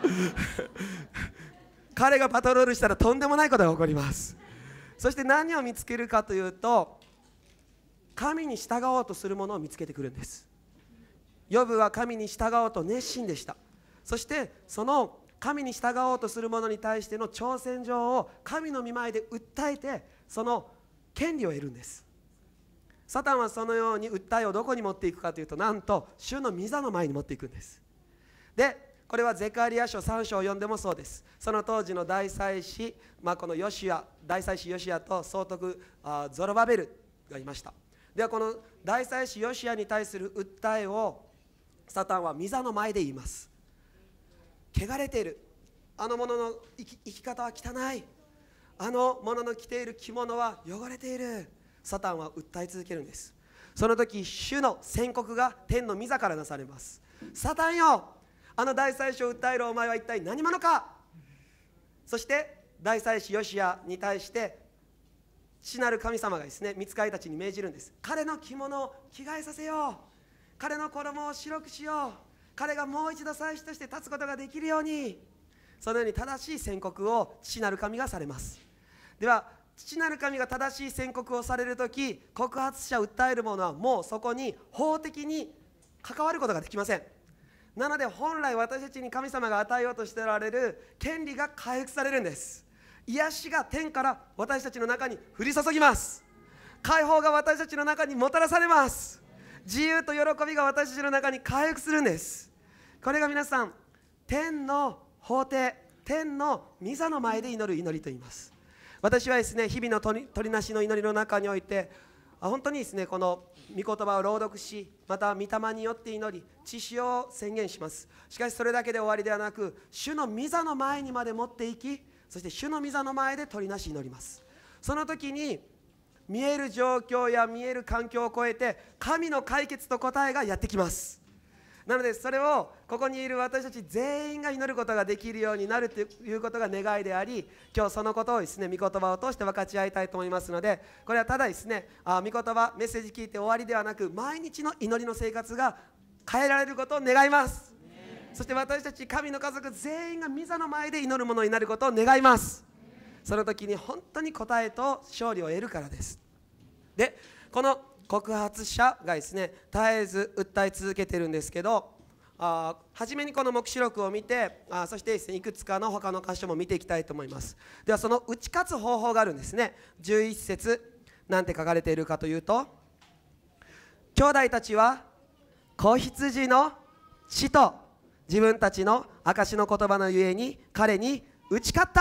彼がパトロールしたらとんでもないことが起こります。そして何を見つけるかというと、神に従おうとするものを見つけてくるんです。ヨブは神に従おうと熱心でした。そしてその神に従おうとする者に対しての挑戦状を神の御前で訴えて、その権利を得るんです。サタンはそのように訴えをどこに持っていくかというと、なんと主の御座の前に持っていくんです。でこれはゼカリヤ書3章を読んでもそうです。その当時の大祭司、この大祭司ヨシアと総督ゾロバベルがいました。ではこの大祭司ヨシアに対する訴えをサタンは御座の前で言います。汚れている、あの者の生き方は汚い、あの者の着ている着物は汚れている。サタンは訴え続けるんです。その時主の宣告が天の御座からなされます。サタンよ、あの大祭司を訴えるお前は一体何者か。そして大祭司ヨシアに対して父なる神様がですね、御使いたちに命じるんです。彼の着物を着替えさせよう、彼の衣を白くしよう、彼がもう一度祭司として立つことができるように。そのように正しい宣告を父なる神がされます。では父なる神が正しい宣告をされるとき、告発者、訴える者はもうそこに法的に関わることができません。なので本来私たちに神様が与えようとしておられる権利が回復されるんです。癒しが天から私たちの中に降り注ぎます。解放が私たちの中にもたらされます。自由と喜びが私たちの中に回復するんです。これが皆さん、天の法廷、天の御座の前で祈る祈りと言います。私はですね、日々の取りなしの祈りの中において、本当にですね、この御言葉を朗読し、また御霊によって祈り、知識を宣言します。しかしそれだけで終わりではなく、主の御座の前にまで持っていき、そして主の御座の前で取りなし祈ります。その時に見える状況や見える環境を超えて、神の解決と答えがやってきます。なのでそれをここにいる私たち全員が祈ることができるようになるということが願いであり、今日そのことをですね、御言葉を通して分かち合いたいと思いますので、これはただですね、御言葉メッセージ聞いて終わりではなく、毎日の祈りの生活が変えられることを願います。そして私たち神の家族全員が御座の前で祈るものになることを願います。その時に本当に答えと勝利を得るからです。でこの告発者がですね絶えず訴え続けているんですけど、初めにこの黙示録を見て、そしてですねいくつかの他の箇所も見ていきたいと思います。ではその打ち勝つ方法があるんですね。11節なんて書かれているかというと、兄弟たちは子羊の血と自分たちの証の言葉のゆえに彼に打ち勝った。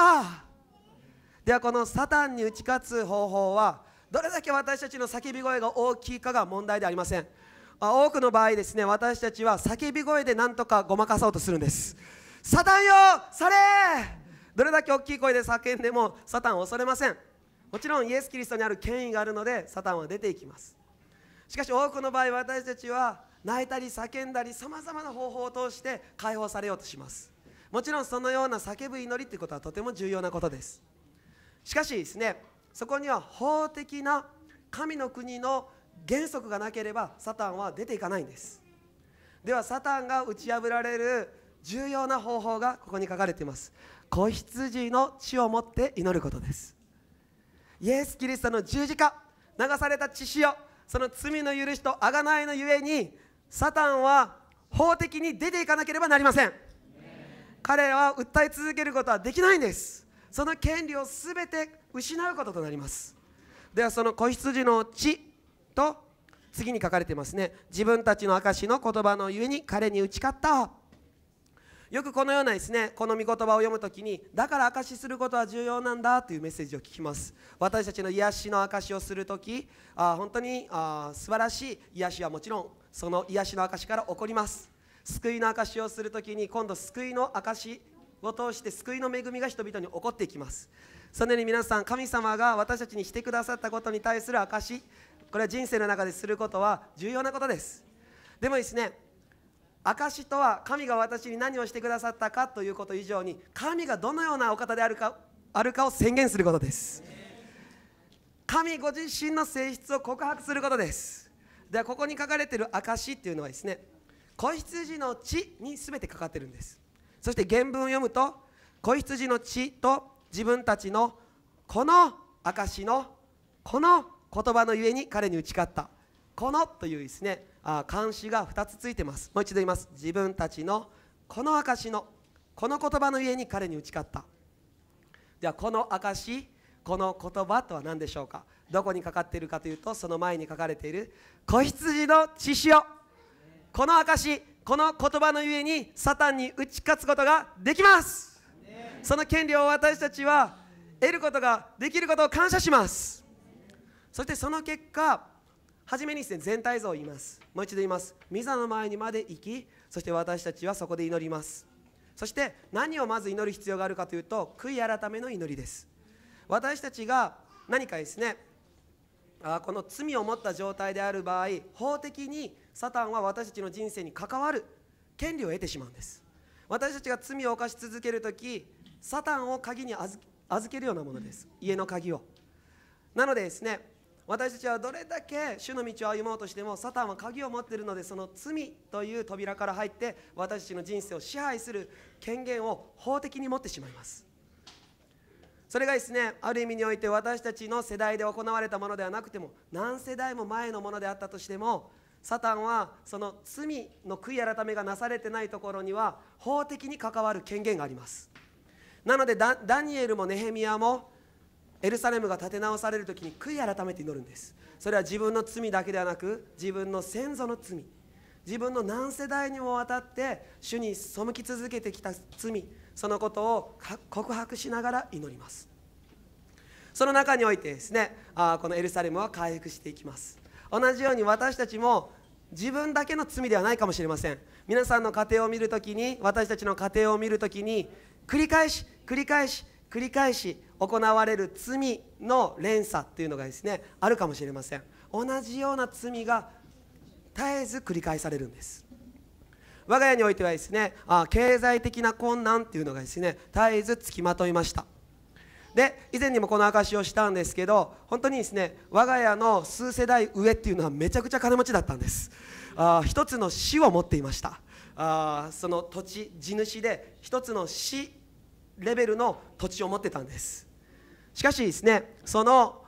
ではこのサタンに打ち勝つ方法はどれだけ私たちの叫び声が大きいかが問題でありません。多くの場合ですね、私たちは叫び声で何とかごまかそうとするんです。サタンよ去れ。どれだけ大きい声で叫んでもサタンは恐れません。もちろんイエス・キリストにある権威があるのでサタンは出ていきます。しかし多くの場合私たちは泣いたり叫んだりさまざまな方法を通して解放されようとします。もちろんそのような叫ぶ祈りということはとても重要なことです。しかしですね、そこには法的な神の国の原則がなければサタンは出ていかないんです。ではサタンが打ち破られる重要な方法がここに書かれています。子羊の血をもって祈ることです。イエス・キリストの十字架、流された血潮、その罪の許しと贖いのゆえにサタンは法的に出ていかなければなりません。彼らは訴え続けることはできないんです。その権利をすべて失うこととなります。ではその子羊の血と次に書かれていますね。自分たちの証の言葉のゆえに彼に打ち勝った。よくこのようなですね、この御言葉を読むときに、だから証しすることは重要なんだというメッセージを聞きます。私たちの癒しの証しをするとき、本当に素晴らしい癒しはもちろんその癒しの証から起こります。救いの証しをするときに、今度救いの証を通して救いの恵みが人々に起こっていきます。そのように皆さん、神様が私たちにしてくださったことに対する証し、これは人生の中ですることは重要なことです。でもですね、証とは神が私に何をしてくださったかということ以上に、神がどのようなお方であるかを宣言することです。神ご自身の性質を告白することです。ではここに書かれている証っていうのはですね、子羊の血に全てかかっているんです。そして原文を読むと、子羊の血と自分たちのこの証のこの言葉のゆえに彼に打ち勝った。このというですね、漢詞が2つついてます。もう一度言います。自分たちのこの証のこの言葉のゆえに彼に打ち勝った。ではこの証、この言葉とは何でしょうか。どこにかかっているかというと、その前に書かれている子羊の血潮、この証、この言葉のゆえにサタンに打ち勝つことができます。その権利を私たちは得ることができることを感謝します。そしてその結果、初めにですね、全体像を言います。もう一度言います。御座の前にまで行き、そして私たちはそこで祈ります。そして何をまず祈る必要があるかというと、悔い改めの祈りです。私たちが何かですね、この罪を持った状態である場合、法的にサタンは私たちの人生に関わる権利を得てしまうんです。私たちが罪を犯し続けるとき、サタンを鍵に預けるようなものです。家の鍵を。なのでですね、私たちはどれだけ主の道を歩もうとしても、サタンは鍵を持っているので、その罪という扉から入って私たちの人生を支配する権限を法的に持ってしまいます。それがですね、ある意味において私たちの世代で行われたものではなくても、何世代も前のものであったとしても、サタンはその罪の悔い改めがなされてないところには法的に関わる権限があります。なのでダニエルもネヘミヤもエルサレムが建て直されるときに悔い改めて祈るんです。それは自分の罪だけではなく、自分の先祖の罪、自分の何世代にもわたって主に背き続けてきた罪、そのことを告白しながら祈ります。その中においてですね、このエルサレムは回復していきます。同じように私たちも自分だけの罪ではないかもしれません。皆さんの家庭を見るときに、私たちの家庭を見るときに、繰り返し行われる罪の連鎖というのがですね、あるかもしれません。同じような罪が絶えず繰り返されるんです。我が家においてはですね、経済的な困難というのがですね、絶えずつきまといました。で、以前にもこの証をしたんですけど、本当にですね、我が家の数世代上っていうのはめちゃくちゃ金持ちだったんです。一つの市を持っていました。その土地、地主で一つの市レベルの土地を持ってたんです。しかしですね、その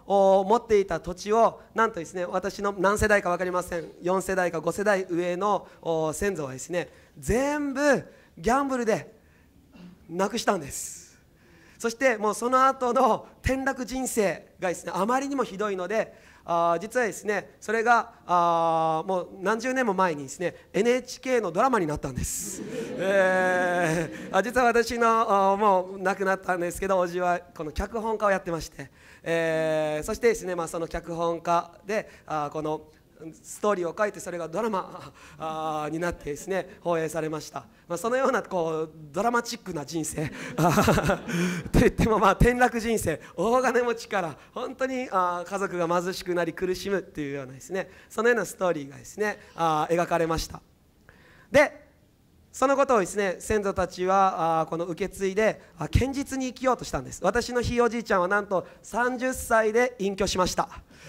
持っていた土地をなんとですね、私の何世代か分かりません、4世代か5世代上の先祖はですね、全部ギャンブルでなくしたんです。そしてもうその後の転落人生がですね、あまりにもひどいので、実はですね、それがもう何十年も前にですね NHK のドラマになったんです、実は私のもう亡くなったんですけど、おじはこの脚本家をやってまして、そしてですね、その脚本家でこのストーリーを書いて、それがドラマになってですね放映されました。そのようなドラマチックな人生といっても転落人生、大金持ちから本当に家族が貧しくなり苦しむっていうようなですね、そのようなストーリーがですね描かれました。でそのことをですね、先祖たちはこの受け継いで堅実に生きようとしたんです。私のひいおじいちゃんはなんと30歳で隠居しました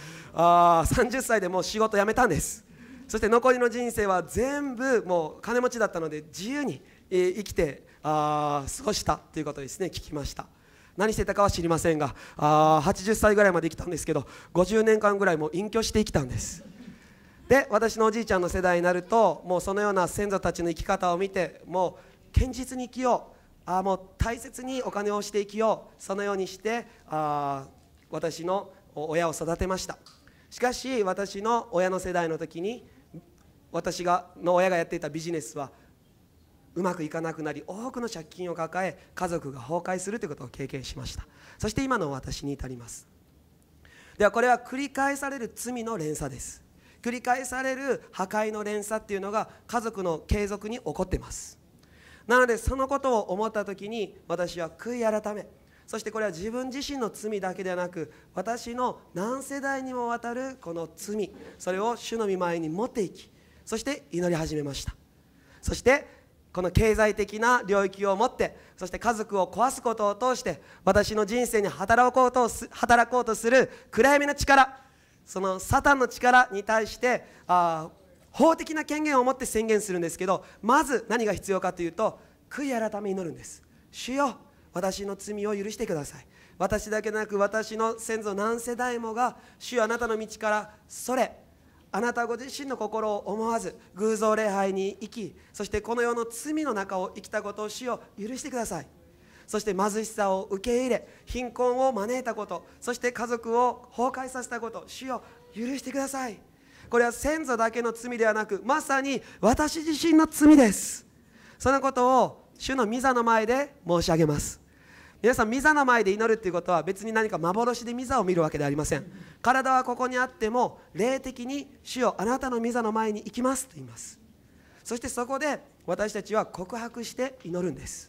。30歳でもう仕事辞めたんです。そして残りの人生は全部もう金持ちだったので自由に生きて過ごしたということをですね聞きました。何してたかは知りませんが、80歳ぐらいまで生きたんですけど、50年間ぐらいもう隠居して生きたんです。で私のおじいちゃんの世代になると、もうそのような先祖たちの生き方を見て、もう堅実に生きよう、もう大切にお金をして生きよう、そのようにして私の親を育てました。しかし私の親の世代の時に、私の親がやっていたビジネスはうまくいかなくなり、多くの借金を抱え家族が崩壊するということを経験しました。そして今の私に至ります。ではこれは繰り返される罪の連鎖です。繰り返される破壊の連鎖っていうのが家族の継続に起こっています。なのでそのことを思った時に、私は悔い改め、そしてこれは自分自身の罪だけではなく、私の何世代にもわたるこの罪、それを主の御前に持っていき、そして祈り始めました。そしてこの経済的な領域を持って、そして家族を壊すことを通して私の人生に働こうとする暗闇の力、そのサタンの力に対して法的な権限を持って宣言するんですけど、まず何が必要かというと、悔い改め祈るんです。主よ、私の罪を許してください。私だけでなく私の先祖何世代もが主よ、あなたの道からそれ、あなたご自身の心を思わず偶像礼拝に生き、そしてこの世の罪の中を生きたことを主よ許してください。そして貧しさを受け入れ、貧困を招いたこと、そして家族を崩壊させたこと、主よ許してください。これは先祖だけの罪ではなく、まさに私自身の罪です。そのことを主の御座の前で申し上げます。皆さん、御座の前で祈るということは別に何か幻で御座を見るわけではありません。体はここにあっても、霊的に主よあなたの御座の前に行きますと言います。そしてそこで私たちは告白して祈るんです。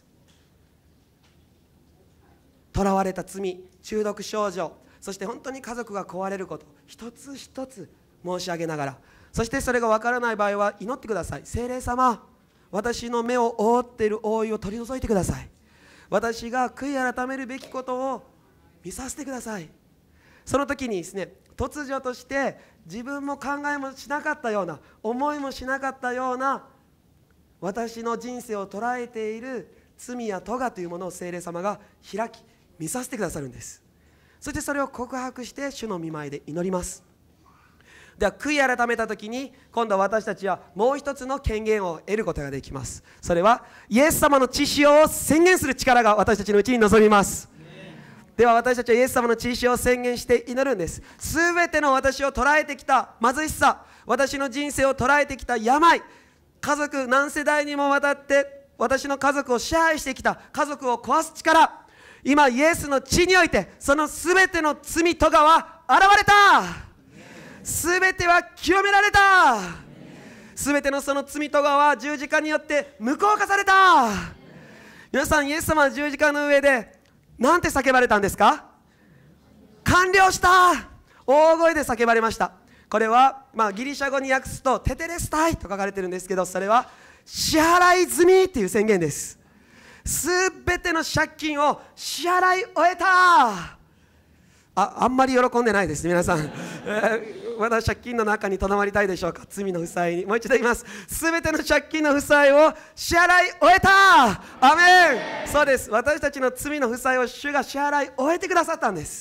囚われた罪、中毒症状、そして本当に家族が壊れること、一つ一つ申し上げながら、そしてそれが分からない場合は祈ってください。聖霊様、私の目を覆っている覆いを取り除いてください。私が悔い改めるべきことを見させてください。その時にですね、突如として自分も考えもしなかったような、思いもしなかったような私の人生を捉えている罪や咎というものを聖霊様が開き見させてくださるんです。そしてそれを告白して主の御前で祈ります。では悔い改めた時に、今度は私たちはもう一つの権限を得ることができます。それはイエス様の血潮を宣言する力が私たちのうちに臨みます。では私たちはイエス様の血潮を宣言して祈るんです。すべての私を捉えてきた貧しさ、私の人生を捉えてきた病、家族何世代にもわたって私の家族を支配してきた家族を壊す力、今イエスの血においてそのすべての罪咎は現れた。すべては清められた。すべてのその罪咎は十字架によって無効化された。皆さん、イエス様は十字架の上でなんて叫ばれたんですか？完了した。大声で叫ばれました。これは、ギリシャ語に訳すとテテレスタイと書かれてるんですけど、それは支払い済みという宣言です。すべての借金を支払い終えた。あんまり喜んでないです皆さん。まだ借金の中にとどまりたいでしょうか。罪の負債に。もう一度言います。すべての借金の負債を支払い終えた。アメン。そうです。私たちの罪の負債を主が支払い終えてくださったんです。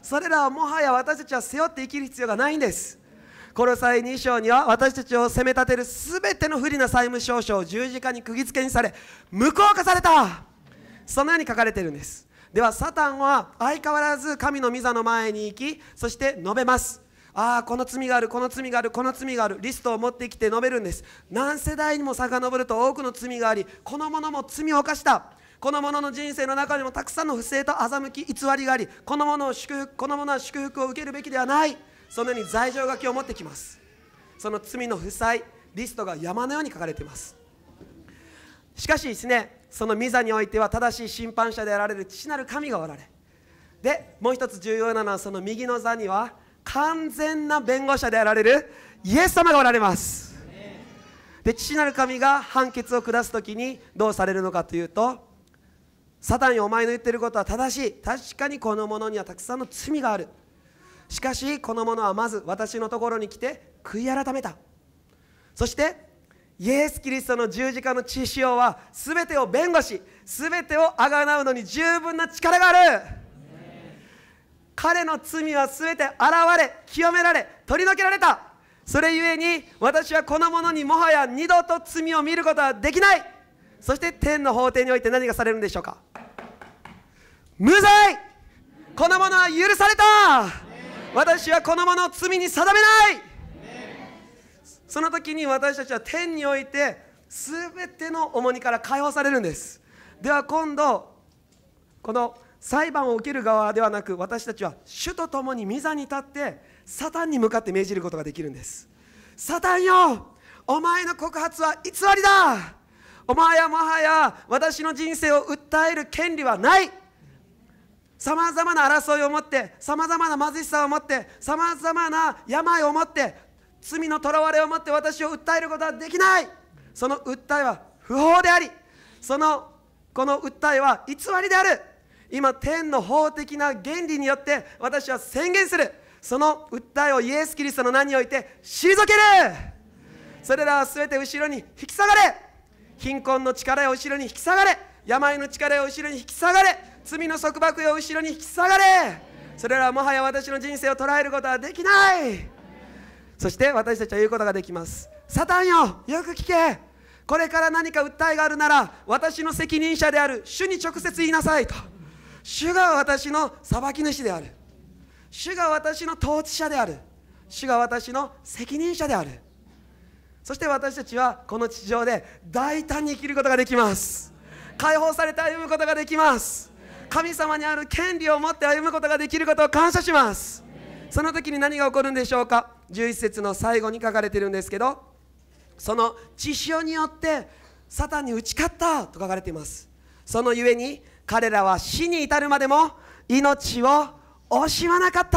それらはもはや私たちは背負って生きる必要がないんです。コロサイ2章には、私たちを責め立てるすべての不利な債務証書を十字架に釘付けにされ無効化された、そのように書かれているんです。ではサタンは相変わらず神の御座の前に行き、そして述べます。この罪がある、この罪がある、この罪がある、リストを持ってきて述べるんです。何世代にも遡ると多くの罪があり、この者も罪を犯した、この者の人生の中にもたくさんの不正と欺き偽りがあり、この者は祝福を受けるべきではない、そのように罪状書きを持ってきます。その罪の負債リストが山のように書かれています。しかしですね、その御座においては正しい審判者であられる父なる神がおられ、でもう一つ重要なのは、その右の座には完全な弁護者であられるイエス様がおられます。で、父なる神が判決を下すときにどうされるのかというと、サタンよ、お前の言っていることは正しい、確かにこの者にはたくさんの罪がある、しかしこの者はまず私のところに来て悔い改めた、そしてイエス・キリストの十字架の血潮は全てを弁護し、全てをあがなうのに十分な力がある。彼の罪は全て現れ、清められ、取り除けられた。それゆえに私はこの者にもはや二度と罪を見ることはできない。そして天の法廷において何がされるんでしょうか。無罪、この者は許された。私はこの者を罪に定めない。その時に私たちは天において全ての重荷から解放されるんです。では今度、この裁判を受ける側ではなく、私たちは主と共に御座に立ってサタンに向かって命じることができるんです。サタンよ、お前の告発は偽りだ。お前はもはや私の人生を訴える権利はない。さまざまな争いを持って、さまざまな貧しさを持って、さまざまな病を持って、罪の囚われを持って私を訴えることはできない。その訴えは不法であり、この訴えは偽りである。今天の法的な原理によって私は宣言する。その訴えをイエス・キリストの名において退ける。それらは全て後ろに引き下がれ。貧困の力を後ろに引き下がれ。病の力を後ろに引き下がれ。罪の束縛を後ろに引き下がれ。それらはもはや私の人生を捉えることはできない。そして私たちは言うことができます。サタンよ、よく聞け。これから何か訴えがあるなら私の責任者である主に直接言いなさいと。主が私の裁き主である。主が私の統治者である。主が私の責任者である。そして私たちはこの地上で大胆に生きることができます。解放されて歩むことができます。神様にある権利を持って歩むことができることを感謝します。その時に何が起こるんでしょうか。11節の最後に書かれているんですけど、その血潮によってサタンに打ち勝ったと書かれています。そのゆえに彼らは死に至るまでも命を惜しまなかった。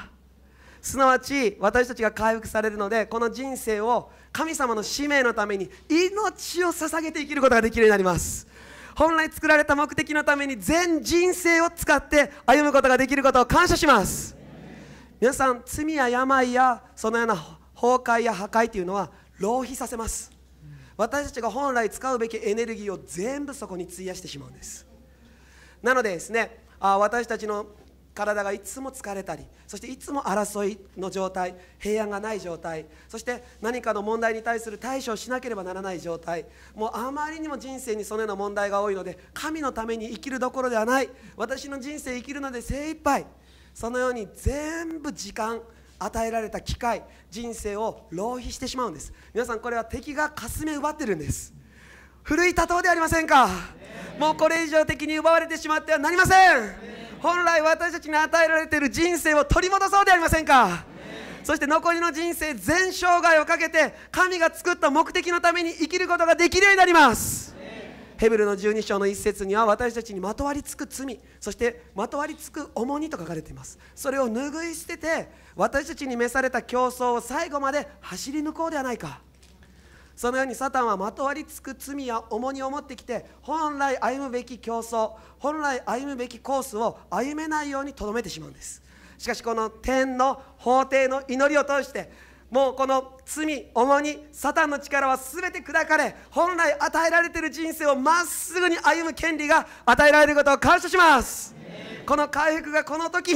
すなわち私たちが回復されるので、この人生を神様の使命のために命を捧げて生きることができるようになります。本来作られた目的のために全人生を使って歩むことができることを感謝します。皆さん、罪や病やそのような崩壊や破壊というのは浪費させます。私たちが本来使うべきエネルギーを全部そこに費やしてしまうんです。なのでですね、私たちの体がいつも疲れたり、そしていつも争いの状態、平安がない状態、そして何かの問題に対する対処をしなければならない状態、もうあまりにも人生にそのような問題が多いので、神のために生きるどころではない、私の人生生きるので精一杯、そのように全部時間、与えられた機会、人生を浪費してしまうんです。皆さん、これは敵がかすめ奪ってるんです。古い多頭ではありませんか。もうこれ以上敵に奪われてしまってはなりません。本来私たちに与えられている人生を取り戻そうではありませんか。そして残りの人生全生涯をかけて神が作った目的のために生きることができるようになります。ヘブルの12章の1節には、私たちにまとわりつく罪、そしてまとわりつく重荷と書かれています。それを拭い捨てて私たちに召された競争を最後まで走り抜こうではないか。そのようにサタンはまとわりつく罪や重荷を持ってきて、本来歩むべき競争、本来歩むべきコースを歩めないようにとどめてしまうんです。しかしこの天の法廷の祈りを通して、もうこの罪、重荷、サタンの力は全て砕かれ、本来与えられている人生をまっすぐに歩む権利が与えられることを感謝します。この回復がこの時に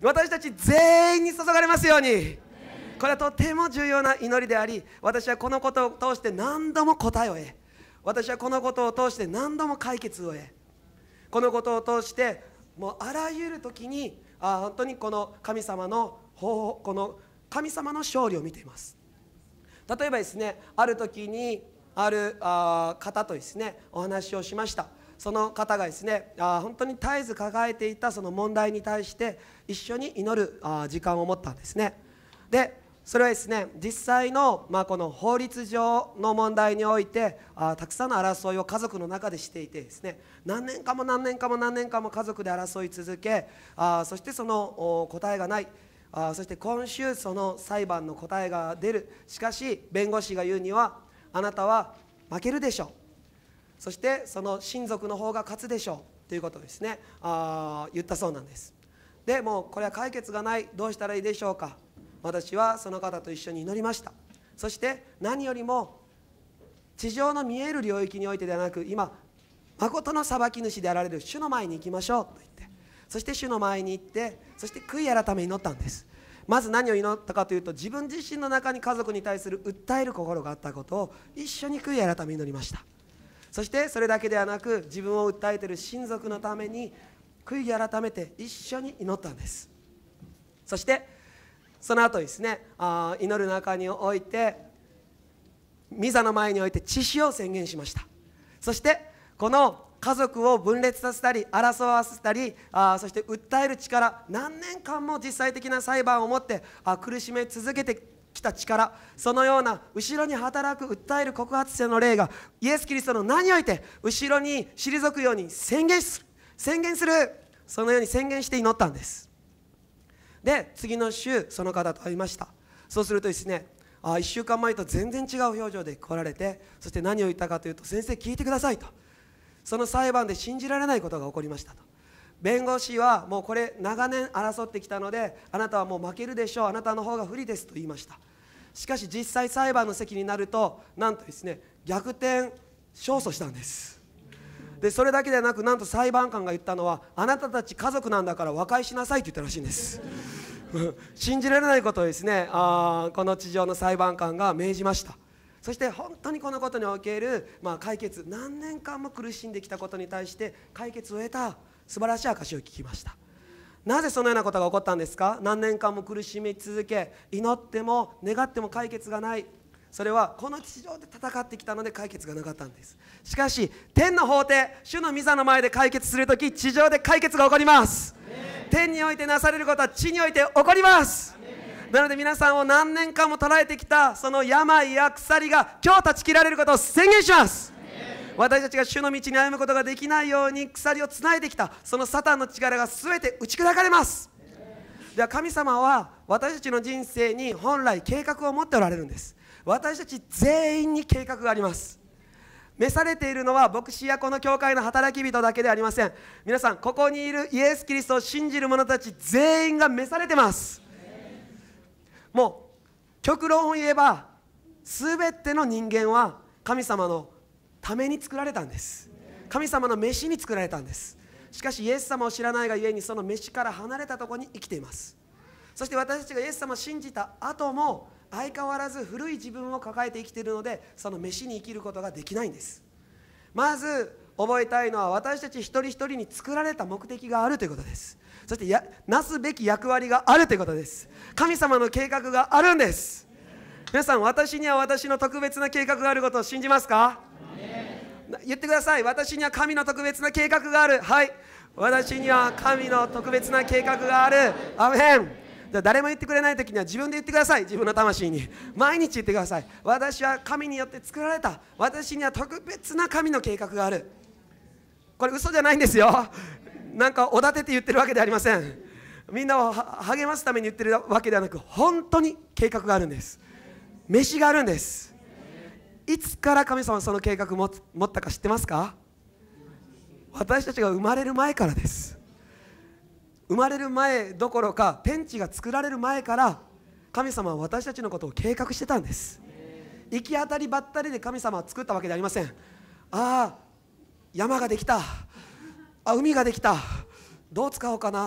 私たち全員に注がれますように。これはとても重要な祈りであり、私はこのことを通して何度も答えを得、私はこのことを通して何度も解決を得、このことを通してもうあらゆる時に本当にこの神様の方法、この神様の勝利を見ています。例えばですね、ある時にある方とですねお話をしました。その方がですね本当に絶えず抱えていたその問題に対して一緒に祈る時間を持ったんですね。でそれはですね、実際の、この法律上の問題においてたくさんの争いを家族の中でしていてですね、何年間も家族で争い続け、そしてその答えがない、そして今週その裁判の答えが出る。しかし弁護士が言うには、あなたは負けるでしょう、そしてその親族の方が勝つでしょうということをですね言ったそうなんです。でもうこれは解決がない、どうしたらいいでしょうか。私はその方と一緒に祈りました。そして何よりも地上の見える領域においてではなく、今誠の裁き主であられる主の前に行きましょうと言って、そして主の前に行って、そして悔い改めに祈ったんです。まず何を祈ったかというと、自分自身の中に家族に対する訴える心があったことを一緒に悔い改めに祈りました。そしてそれだけではなく、自分を訴えている親族のために悔い改めて一緒に祈ったんです。そしてその後ですね祈る中において、御座の前において血死を宣言しました。そしてこの家族を分裂させたり争わせたりそして訴える力、何年間も実際的な裁判をもって苦しめ続けてきた力、そのような後ろに働く訴える告発者の霊がイエス・キリストの名において後ろに退くように宣言する、そのように宣言して祈ったんです。で次の週その方と会いました。そうするとですね1週間前と全然違う表情で来られて、そして何を言ったかというと、先生聞いてくださいと、その裁判で信じられないことが起こりましたと。弁護士はもうこれ長年争ってきたので、あなたはもう負けるでしょう、あなたの方が不利ですと言いました。しかし実際裁判の席になると、なんとですね逆転勝訴したんです。でそれだけではなく、なんと裁判官が言ったのは、あなたたち家族なんだから和解しなさいと言ったらしいんです信じられないことをですねこの地上の裁判官が命じました。そして本当にこのことにおける、解決、何年間も苦しんできたことに対して解決を得た素晴らしい証を聞きました。なぜそのようなことが起こったんですか。何年間も苦しみ続け、祈っても願っても解決がない。それはこの地上で戦ってきたので解決がなかったんです。しかし天の法廷、主の御座の前で解決するとき、地上で解決が起こります。天においてなされることは地において起こります。なので皆さんを何年間も捉えてきたその病や鎖が今日断ち切られることを宣言します。私たちが主の道に歩むことができないように鎖をつないできたそのサタンの力が全て打ち砕かれます。では神様は私たちの人生に本来計画を持っておられるんです。私たち全員に計画があります。召されているのは牧師やこの教会の働き人だけではありません。皆さん、ここにいるイエス・キリストを信じる者たち全員が召されてます。もう極論を言えば、全ての人間は神様のために作られたんです。神様の召しに作られたんです。しかしイエス様を知らないがゆえに、その召しから離れたところに生きています。そして私たちがイエス様を信じた後も相変わらず古い自分を抱えて生きているので、その召しに生きることができないんです。まず覚えたいのは、私たち一人一人に作られた目的があるということです。そしてなすべき役割があるということです。神様の計画があるんです。皆さん、私には私の特別な計画があることを信じますか？言ってください。私には神の特別な計画がある。はい、私には神の特別な計画がある。アーメン。誰も言ってくれないときには自分で言ってください。自分の魂に毎日言ってください。私は神によって作られた。私には特別な神の計画がある。これ嘘じゃないんですよ。なんかおだてて言ってるわけではありません。みんなを励ますために言ってるわけではなく、本当に計画があるんです。召しがあるんです。いつから神様はその計画を持ったか知ってますか？私たちが生まれる前からです。生まれる前どころか、天地が作られる前から神様は私たちのことを計画してたんです。行き当たりばったりで神様は作ったわけではありません。山ができた、海ができた、どう使おうかな、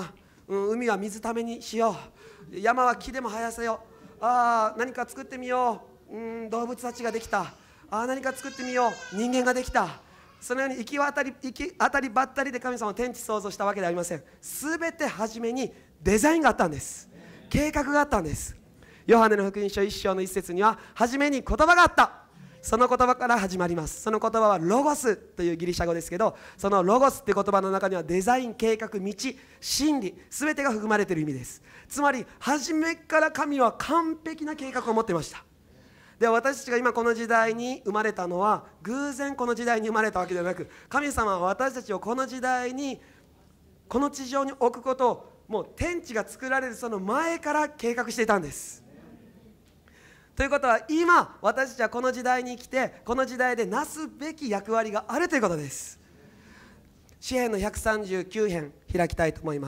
海は水ためにしよう、山は木でも生やせよう、何か作ってみよう、動物たちができた、何か作ってみよう、人間ができた。そのように行き当たりばったりで神様は天地創造したわけではありません。すべて初めにデザインがあったんです。計画があったんです。ヨハネの福音書1章の1節には、初めに言葉があった。その言葉から始まります。その言葉はロゴスというギリシャ語ですけど、そのロゴスという言葉の中にはデザイン、計画、道、真理、すべてが含まれている意味です。つまり初めから神は完璧な計画を持っていました。で、私たちが今この時代に生まれたのは偶然この時代に生まれたわけではなく、神様は私たちをこの時代にこの地上に置くことをもう天地が作られるその前から計画していたんです。ということは今私たちはこの時代に来て、この時代でなすべき役割があるということです。詩編の139編開きたいと思います。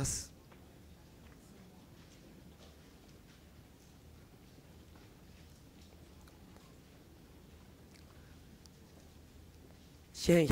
詩編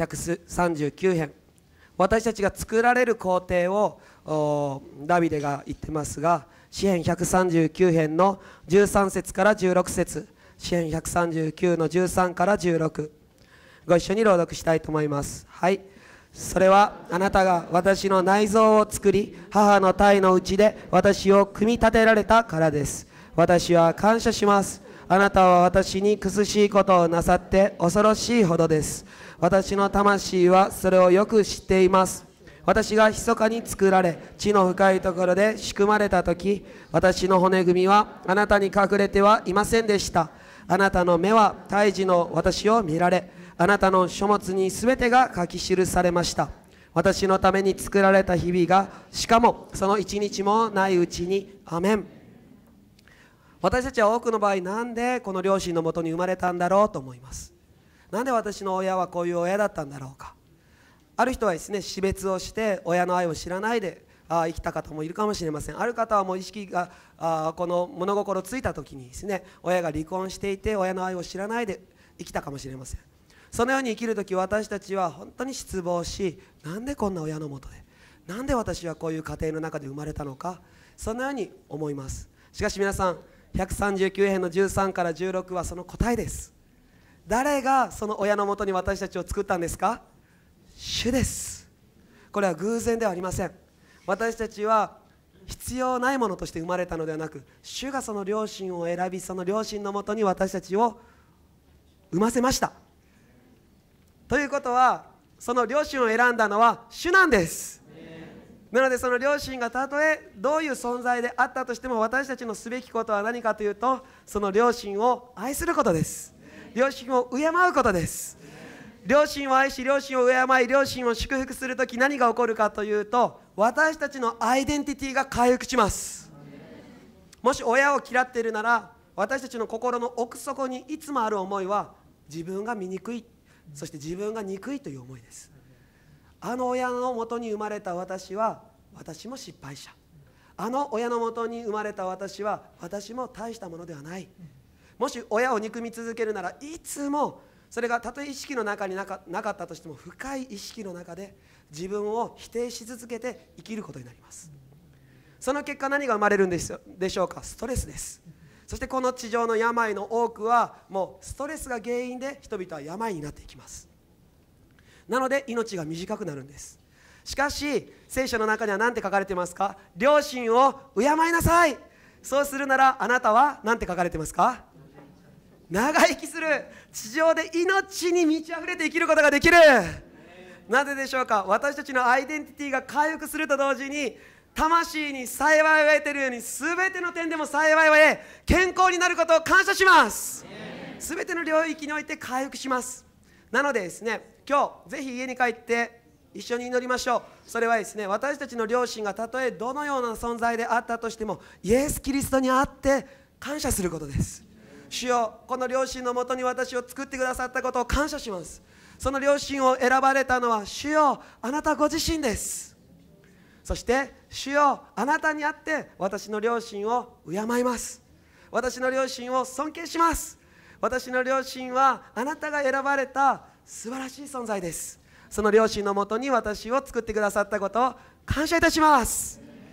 139編、私たちが作られる工程をダビデが言ってますが、詩編139編の13節から16節、詩編139の13から16、ご一緒に朗読したいと思います。はい。それはあなたが私の内臓を作り、母の胎のうちで私を組み立てられたからです。私は感謝します。あなたは私に苦しいことをなさって恐ろしいほどです。私の魂はそれをよく知っています。私が密かに作られ、地の深いところで仕組まれたとき、私の骨組みはあなたに隠れてはいませんでした。あなたの目は胎児の私を見られ、あなたの書物にすべてが書き記されました。私のために作られた日々が、しかもその一日もないうちに。アメン。私たちは多くの場合、なんでこの両親のもとに生まれたんだろうと思います。なんで私の親はこういう親だったんだろうか。ある人はですね、死別をして親の愛を知らないで生きた方もいるかもしれません。ある方はもう意識がこの物心ついた時にですね、親が離婚していて親の愛を知らないで生きたかもしれません。そのように生きる時、私たちは本当に失望し、なんでこんな親のもとで、なんで私はこういう家庭の中で生まれたのか、そのように思います。しかし皆さん、139編の13から16はその答えです。誰がその親のもとに私たちを作ったんですか？主です。これは偶然ではありません。私たちは必要ないものとして生まれたのではなく、主がその両親を選び、その両親のもとに私たちを産ませました。ということは、その両親を選んだのは主なんです。なのでその両親がたとえどういう存在であったとしても、私たちのすべきことは何かというと、その両親を愛することです。両親を敬うことです。両親を愛し、両親を敬い、両親を祝福するとき、何が起こるかというと、私たちのアイデンティティが回復します。もし親を嫌っているなら、私たちの心の奥底にいつもある思いは、自分が醜い、そして自分が憎いという思いです。あの親のもとに生まれた私は、私も失敗者。あの親のもとに生まれた私は、私も大したものではない。もし親を憎み続けるなら、いつもそれがたとえ意識の中になかったとしても、深い意識の中で自分を否定し続けて生きることになります。その結果、何が生まれるんでしょうか？ストレスです。そしてこの地上の病の多くは、もうストレスが原因で人々は病になっていきます。なので命が短くなるんです。しかし聖書の中には何て書かれていますか？両親を敬いなさい。そうするならあなたは何て書かれていますか？長生きする。地上で命に満ち溢れて生きることができる。なぜでしょうか？私たちのアイデンティティが回復すると同時に、魂に幸いを得ているように、全ての点でも幸いを得、健康になることを感謝します。全ての領域において回復します。なのでですね、今日ぜひ家に帰って一緒に祈りましょう。それはですね、私たちの両親がたとえどのような存在であったとしても、イエス・キリストにあって感謝することです。主よ、この両親のもとに私を作ってくださったことを感謝します。その両親を選ばれたのは主よ、あなたご自身です。そして主よ、あなたにあって私の両親を敬います。私の両親を尊敬します。私の両親はあなたが選ばれた素晴らしい存在です。その両親のもとに私を作ってくださったことを感謝いたします。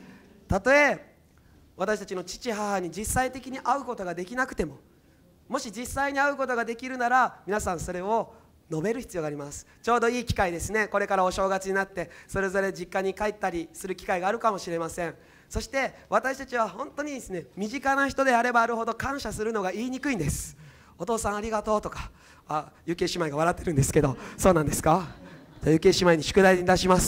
たとえ私たちの父母に実際的に会うことができなくても、もし実際に会うことができるなら、皆さんそれを述べる必要があります。ちょうどいい機会ですね。これからお正月になってそれぞれ実家に帰ったりする機会があるかもしれません。そして私たちは本当にですね、身近な人であればあるほど感謝するのが言いにくいんです。お父さんありがとうとか、ゆきえ姉妹が笑ってるんですけど、そうなんですか。じゃあゆきえ姉妹に宿題に出します。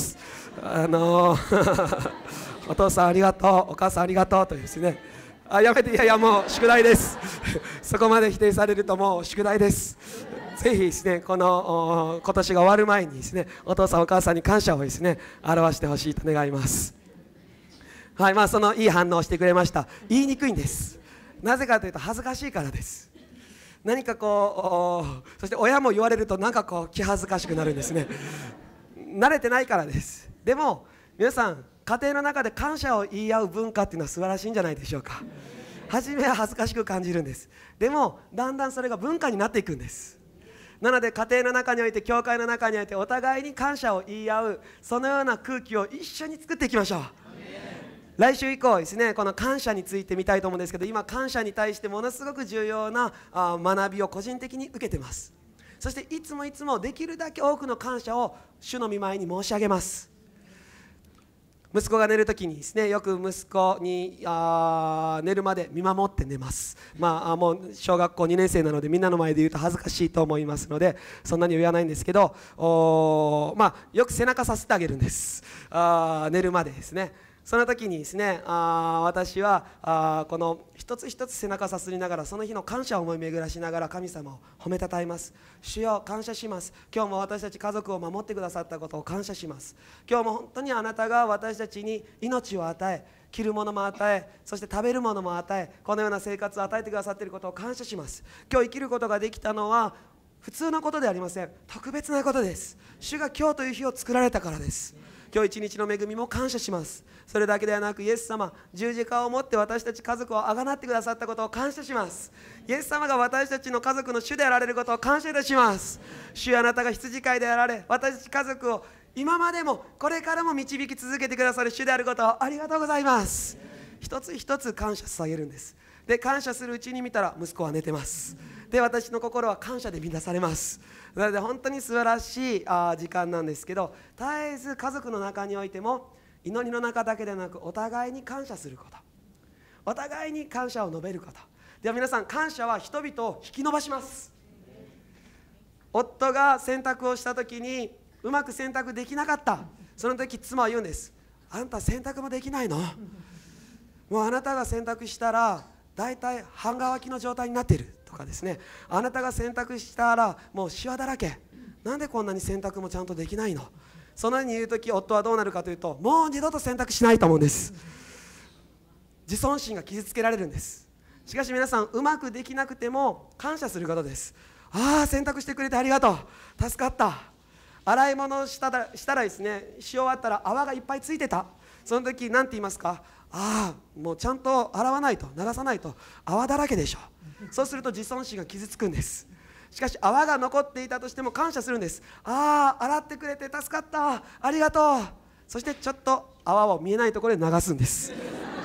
お父さんありがとう、お母さんありがとうとですね。やめて、いやもう宿題ですそこまで否定されるともう宿題です。ぜひですね、今年が終わる前にですね、お父さんお母さんに感謝をですね、表してほしいと願います。はい、そのいい反応をしてくれました。言いにくいんです。なぜかというと恥ずかしいからです。何かそして親も言われるとなんか気恥ずかしくなるんですね。慣れてないからです。でも皆さん、家庭の中で感謝を言い合う文化っていうのは素晴らしいんじゃないでしょうか。初めは恥ずかしく感じるんです。でもだんだんそれが文化になっていくんです。なので家庭の中において、教会の中において、お互いに感謝を言い合う、そのような空気を一緒に作っていきましょう。来週以降ですね、この感謝について見たいと思うんですけど、今感謝に対してものすごく重要な学びを個人的に受けてます。そしていつもできるだけ多くの感謝を主の御前に申し上げます。息子が寝るときにですね、よく息子に寝るまで見守って寝ます。もう小学校2年生なのでみんなの前で言うと恥ずかしいと思いますのでそんなに言わないんですけど、よく背中させてあげるんです。寝るまでですね。その時にですね、私はこの一つ一つ背中さすりながら、その日の感謝を思い巡らしながら神様を褒めたたえます。主よ感謝します。今日も私たち家族を守ってくださったことを感謝します。今日も本当にあなたが私たちに命を与え、着るものも与え、そして食べるものも与え、このような生活を与えてくださっていることを感謝します。今日生きることができたのは普通のことではありません。特別なことです。主が今日という日を作られたからです。今日一日の恵みも感謝します。それだけではなく、イエス様、十字架を持って私たち家族をあがなってくださったことを感謝します。イエス様が私たちの家族の主であられることを感謝いたします。主よ、あなたが羊飼いであられ、私たち家族を今までもこれからも導き続けてくださる主であることをありがとうございます。一つ一つ感謝捧げるんです。で、感謝するうちに見たら息子は寝てます。で、私の心は感謝で満たされます。なので本当に素晴らしい時間なんですけど、絶えず家族の中においても祈りの中だけでなく、お互いに感謝すること、お互いに感謝を述べること。では皆さん、感謝は人々を引き伸ばします。夫が洗濯をした時にうまく洗濯できなかった。その時妻は言うんです。あんた洗濯もできないの？もうあなたが洗濯したらだいたい半乾きの状態になっているとかですね。あなたが洗濯したらもうシワだらけ。なんでこんなに洗濯もちゃんとできないの？そのように言うとき、夫はどうなるかというと、もう二度と洗濯しないと思うんです。自尊心が傷つけられるんです。しかし皆さん、うまくできなくても感謝することです。洗濯してくれてありがとう、助かった。洗い物をしたらですね、し終わったら泡がいっぱいついてた。その時何て言いますか？もうちゃんと洗わないと、流さないと泡だらけでしょ。そうすると自尊心が傷つくんです。しかし泡が残っていたとしても感謝するんです。洗ってくれて助かった、ありがとう。そしてちょっと泡を見えないところで流すんです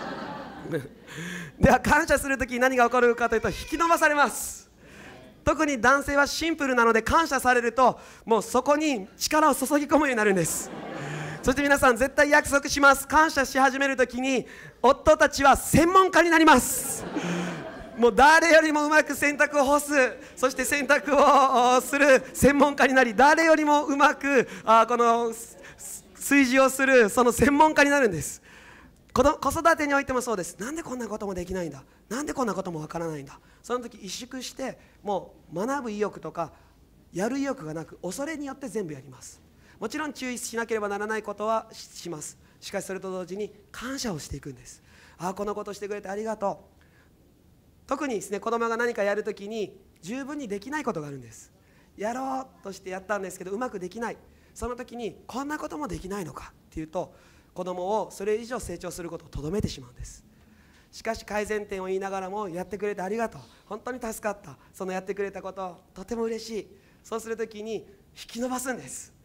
では感謝するとき何が起こるかというと、引き伸ばされます。特に男性はシンプルなので、感謝されるともうそこに力を注ぎ込むようになるんです。そして皆さん、絶対約束します。感謝し始めるときに夫たちは専門家になります。もう誰よりもうまく洗濯を干す、そして洗濯をする専門家になり、誰よりもうまくこの炊事をするその専門家になるんです。子育てにおいてもそうです。なんでこんなこともできないんだ、なんでこんなこともわからないんだ。その時萎縮して、もう学ぶ意欲とかやる意欲がなく、恐れによって全部やります。もちろん注意しなければならないことはします。しかしそれと同時に感謝をしていくんです。このことしてくれてありがとう。特にですね、子供が何かやるときに十分にできないことがあるんです。やろうとしてやったんですけどうまくできない。その時にこんなこともできないのかっていうと、子供をそれ以上成長することをとどめてしまうんです。しかし改善点を言いながらも、やってくれてありがとう、本当に助かった、そのやってくれたこととても嬉しい。そうする時に引き伸ばすんです。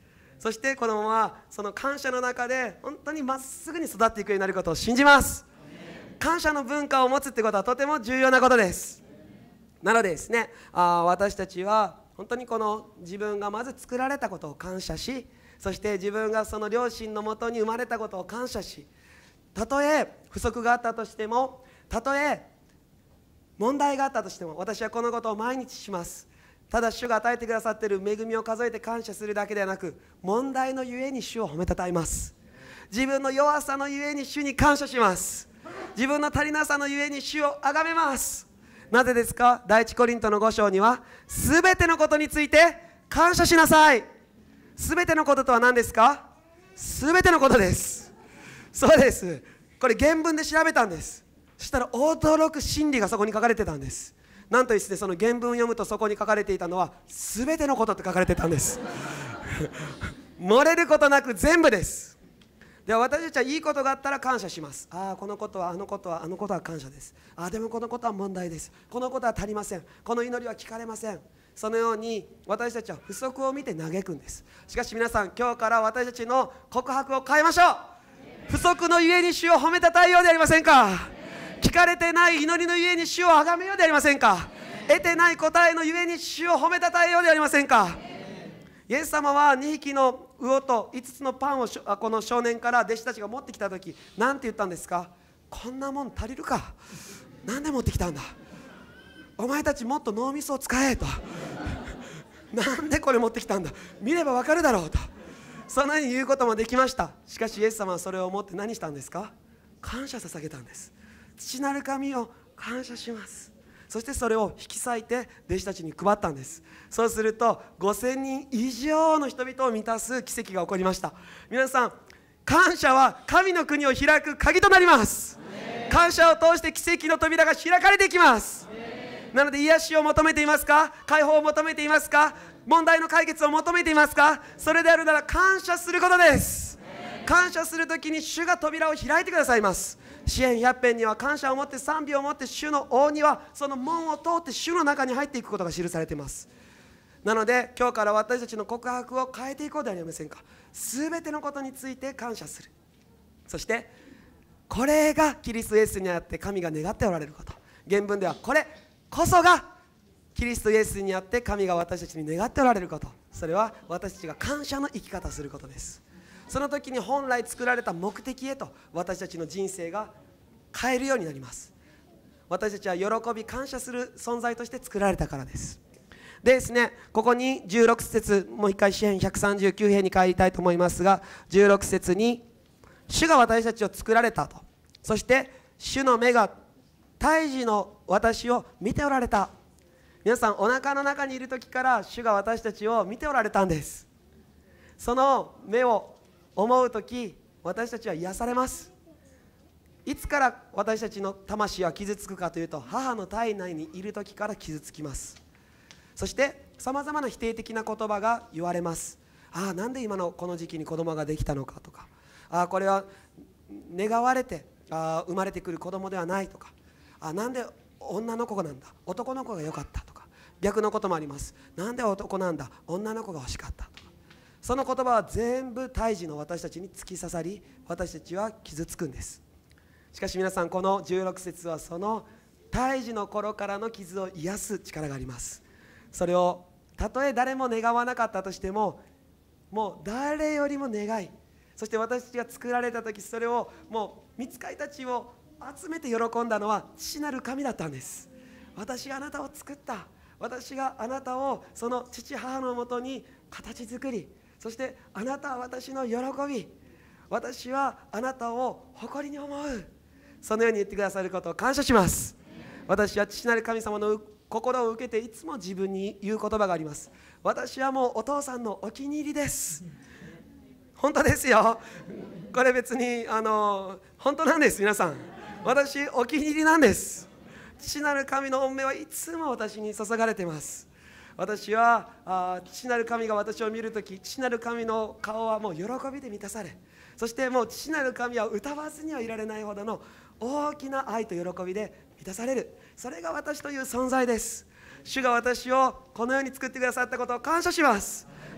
そして子供はその感謝の中で本当にまっすぐに育っていくようになることを信じます。感謝の文化を持つってことはとても重要なことです。なのでですね、私たちは本当にこの自分がまず作られたことを感謝し、そして自分がその両親のもとに生まれたことを感謝し、たとえ不足があったとしても、たとえ問題があったとしても、私はこのことを毎日します。ただ主が与えてくださっている恵みを数えて感謝するだけではなく、問題のゆえに主を褒めたたえます。自分の弱さのゆえに主に感謝します。自分の足りなさのゆえに主をあがめます。なぜですか？第一コリントの5章には、すべてのことについて感謝しなさい。すべてのこととは何ですか？すべてのことです。そうです。これ原文で調べたんです。そしたら驚く真理がそこに書かれてたんです。なんとですね、その原文を読むとそこに書かれていたのはすべてのことって書かれてたんです漏れることなく全部です。では私たちはいいことがあったら感謝します。このことはあのことはあのことは感謝です。でもこのことは問題です。このことは足りません。この祈りは聞かれません。そのように私たちは不足を見て嘆くんです。しかし皆さん、今日から私たちの告白を変えましょう。不足のゆえに主を褒めたたえようではありませんか。聞かれてない祈りのゆえに主をあがめようではありませんか。得てない答えのゆえに主を褒めたたえようではありませんか。イエス様は2匹の魚と5つのパンをこの少年から弟子たちが持ってきたとき、何て言ったんですか？こんなもん足りるか。なんで持ってきたんだ。お前たちもっと脳みそを使えとなんでこれ持ってきたんだ。見ればわかるだろうと、そんなに言うこともできました。しかしイエス様はそれを思って何したんですか？感謝捧げたんです。父なる神を感謝します。そしてそれを引き裂いて弟子たちに配ったんです。そうすると5000人以上の人々を満たす奇跡が起こりました。皆さん、感謝は神の国を開く鍵となります。感謝を通して奇跡の扉が開かれていきます。なので癒しを求めていますか？解放を求めていますか？問題の解決を求めていますか？それであるなら感謝することです。感謝するときに主が扉を開いてくださいます。詩編100編には感謝を持って賛美を持って主の王にはその門を通って主の中に入っていくことが記されています。なので今日から私たちの告白を変えていこうではありませんか。すべてのことについて感謝する。そしてこれがキリストイエスにあって神が願っておられること。原文ではこれこそがキリストイエスにあって神が私たちに願っておられること。それは私たちが感謝の生き方をすることです。その時に本来作られた目的へと私たちの人生が変えるようになります。私たちは喜び感謝する存在として作られたからです。でですね、ここに16節、もう一回詩編139編に帰りたいと思いますが、16節に主が私たちを作られたと、そして主の目が胎児の私を見ておられた。皆さん、お腹の中にいる時から主が私たちを見ておられたんです。その目を思うとき、私たちは癒されます。いつから私たちの魂は傷つくかというと、母の体内にいるときから傷つきます。そしてさまざまな否定的な言葉が言われます。なんで今のこの時期に子供ができたのかとか、これは願われて生まれてくる子供ではないとか、なんで女の子なんだ、男の子が良かったとか、逆のこともあります。なんで男なんだ、女の子が欲しかったとか。その言葉は全部胎児の私たちに突き刺さり、私たちは傷つくんです。しかし皆さん、この16節はその胎児の頃からの傷を癒す力があります。それをたとえ誰も願わなかったとしても、もう誰よりも願い、そして私たちが作られた時、それをもう御使いたちを集めて喜んだのは父なる神だったんです。私があなたを作った、私があなたをその父母のもとに形作り、そしてあなたは私の喜び、私はあなたを誇りに思う。そのように言ってくださることを感謝します。私は父なる神様の心を受けていつも自分に言う言葉があります。私はもうお父さんのお気に入りです。本当ですよ。これ別に本当なんです。皆さん、私お気に入りなんです。父なる神の御目はいつも私に注がれています。私は父なる神が私を見るとき、父なる神の顔はもう喜びで満たされ、そしてもう父なる神は歌わずにはいられないほどの大きな愛と喜びで満たされる。それが私という存在です。主が私をこのように作ってくださったことを感謝します。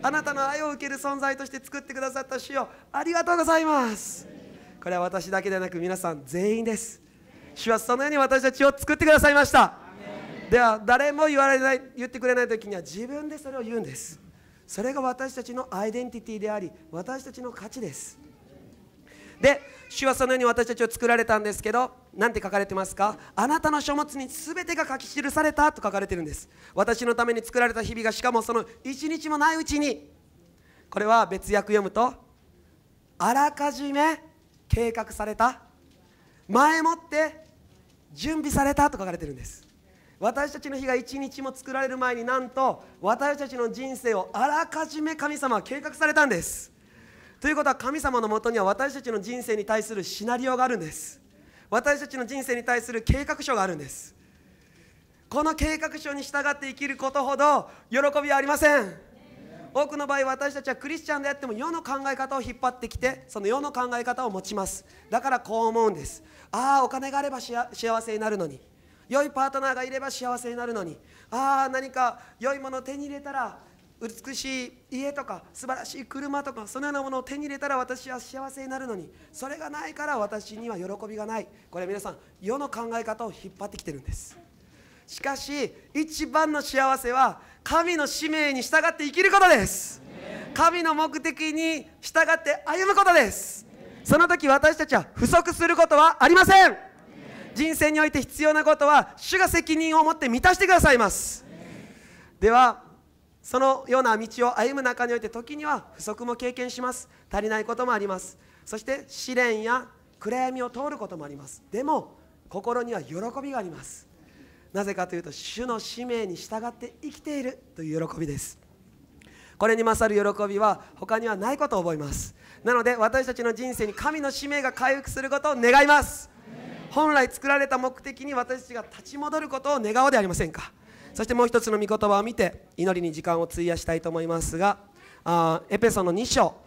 あなたの愛を受ける存在として作ってくださった主よ、ありがとうございます。これは私だけでなく皆さん全員です。主はそのように私たちを作ってくださいました。では誰も言ってくれない時には自分でそれを言うんです。それが私たちのアイデンティティであり、私たちの価値です。で、主はそのように私たちを作られたんですけど、何て書かれてますか？あなたの書物に全てが書き記されたと書かれてるんです。私のために作られた日々が、しかもその一日もないうちに、これは別訳読むと、あらかじめ計画された、前もって準備されたと書かれてるんです。私たちの日が一日も作られる前に、なんと私たちの人生をあらかじめ神様は計画されたんです。ということは、神様のもとには私たちの人生に対するシナリオがあるんです。私たちの人生に対する計画書があるんです。この計画書に従って生きることほど喜びはありません。多くの場合、私たちはクリスチャンであっても世の考え方を引っ張ってきて、その世の考え方を持ちます。だからこう思うんです。ああ、お金があれば幸せになるのに、良いパートナーがいれば幸せになるのに、ああ、何か良いものを手に入れたら、美しい家とか素晴らしい車とか、そのようなものを手に入れたら私は幸せになるのに、それがないから私には喜びがない。これ皆さん、世の考え方を引っ張ってきてるんです。しかし一番の幸せは神の使命に従って生きることです。神の目的に従って歩むことです。その時私たちは不足することはありません。人生において必要なことは主が責任を持って満たしてくださいます。ではそのような道を歩む中において、時には不足も経験します。足りないこともあります。そして試練や暗闇を通ることもあります。でも心には喜びがあります。なぜかというと、主の使命に従って生きているという喜びです。これに勝る喜びは他にはないことを覚えます。なので私たちの人生に神の使命が回復することを願います。本来作られた目的に私たちが立ち戻ることを願おうではありませんか。そしてもう一つの御言葉を見て祈りに時間を費やしたいと思いますが、エペソの2章、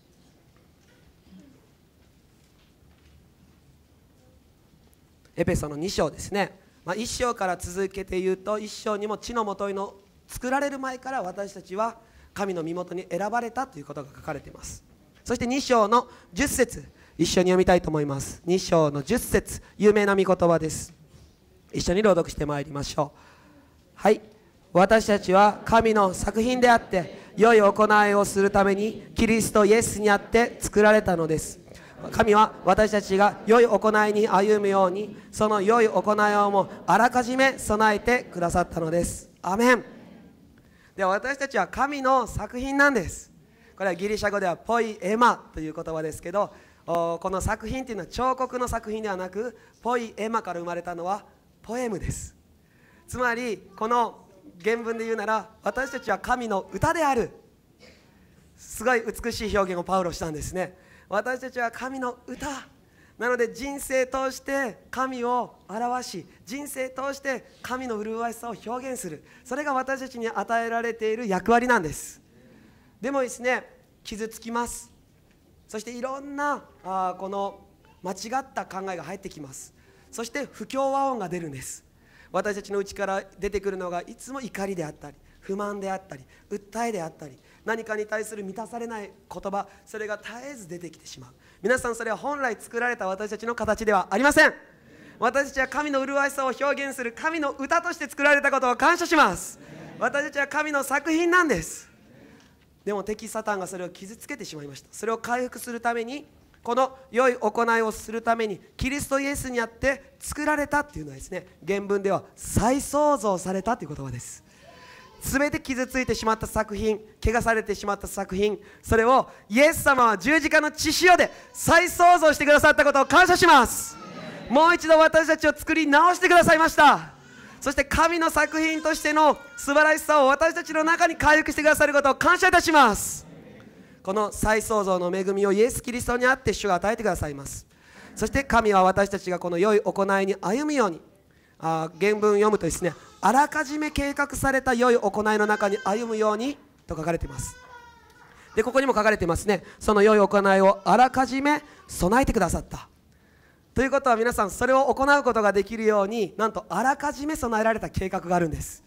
エペソの2章ですね。1章から続けて言うと、1章にも地のもとの作られる前から私たちは神の身元に選ばれたということが書かれています。そして2章の10節、一緒に読みたいと思います。2章の10節、有名な御言葉です。一緒に朗読してまいりましょう。はい。私たちは神の作品であって、良い行いをするためにキリストイエスにあって作られたのです。神は私たちが良い行いに歩むように、その良い行いをもあらかじめ備えてくださったのです。アメン。では私たちは神の作品なんです。これはギリシャ語ではポイエマという言葉ですけど、この作品というのは彫刻の作品ではなく、ポイエマから生まれたのはポエムです。つまりこの原文で言うなら、私たちは神の歌である。すごい美しい表現をパウロしたんですね。私たちは神の歌なので、人生通して神を表し、人生通して神の麗しさを表現する、それが私たちに与えられている役割なんです。でもですね、傷つきます。そしていろんなこの間違った考えが入ってきます。そして不協和音が出るんです。私たちの内から出てくるのがいつも怒りであったり、不満であったり、訴えであったり、何かに対する満たされない言葉、それが絶えず出てきてしまう。皆さん、それは本来作られた私たちの形ではありません。私たちは神の麗しさを表現する神の歌として作られたことを感謝します。私たちは神の作品なんです。でも敵サタンがそれを傷つけてしまいました。それを回復するために、この良い行いをするためにキリストイエスにあって作られたっていうのはですね、原文では再創造されたという言葉です。すべて傷ついてしまった作品、怪我されてしまった作品、それをイエス様は十字架の血潮で再創造してくださったことを感謝します。もう一度私たちを作り直してくださいました。そして神の作品としての素晴らしさを私たちの中に回復してくださることを感謝いたします。この再創造の恵みをイエス・キリストにあって主が与えてくださいます。そして神は私たちがこの良い行いに歩むように、原文読むとですね、あらかじめ計画された良い行いの中に歩むようにと書かれています。でここにも書かれていますね。その良い行いをあらかじめ備えてくださったということは、皆さんそれを行うことができるように、なんとあらかじめ備えられた計画があるんです。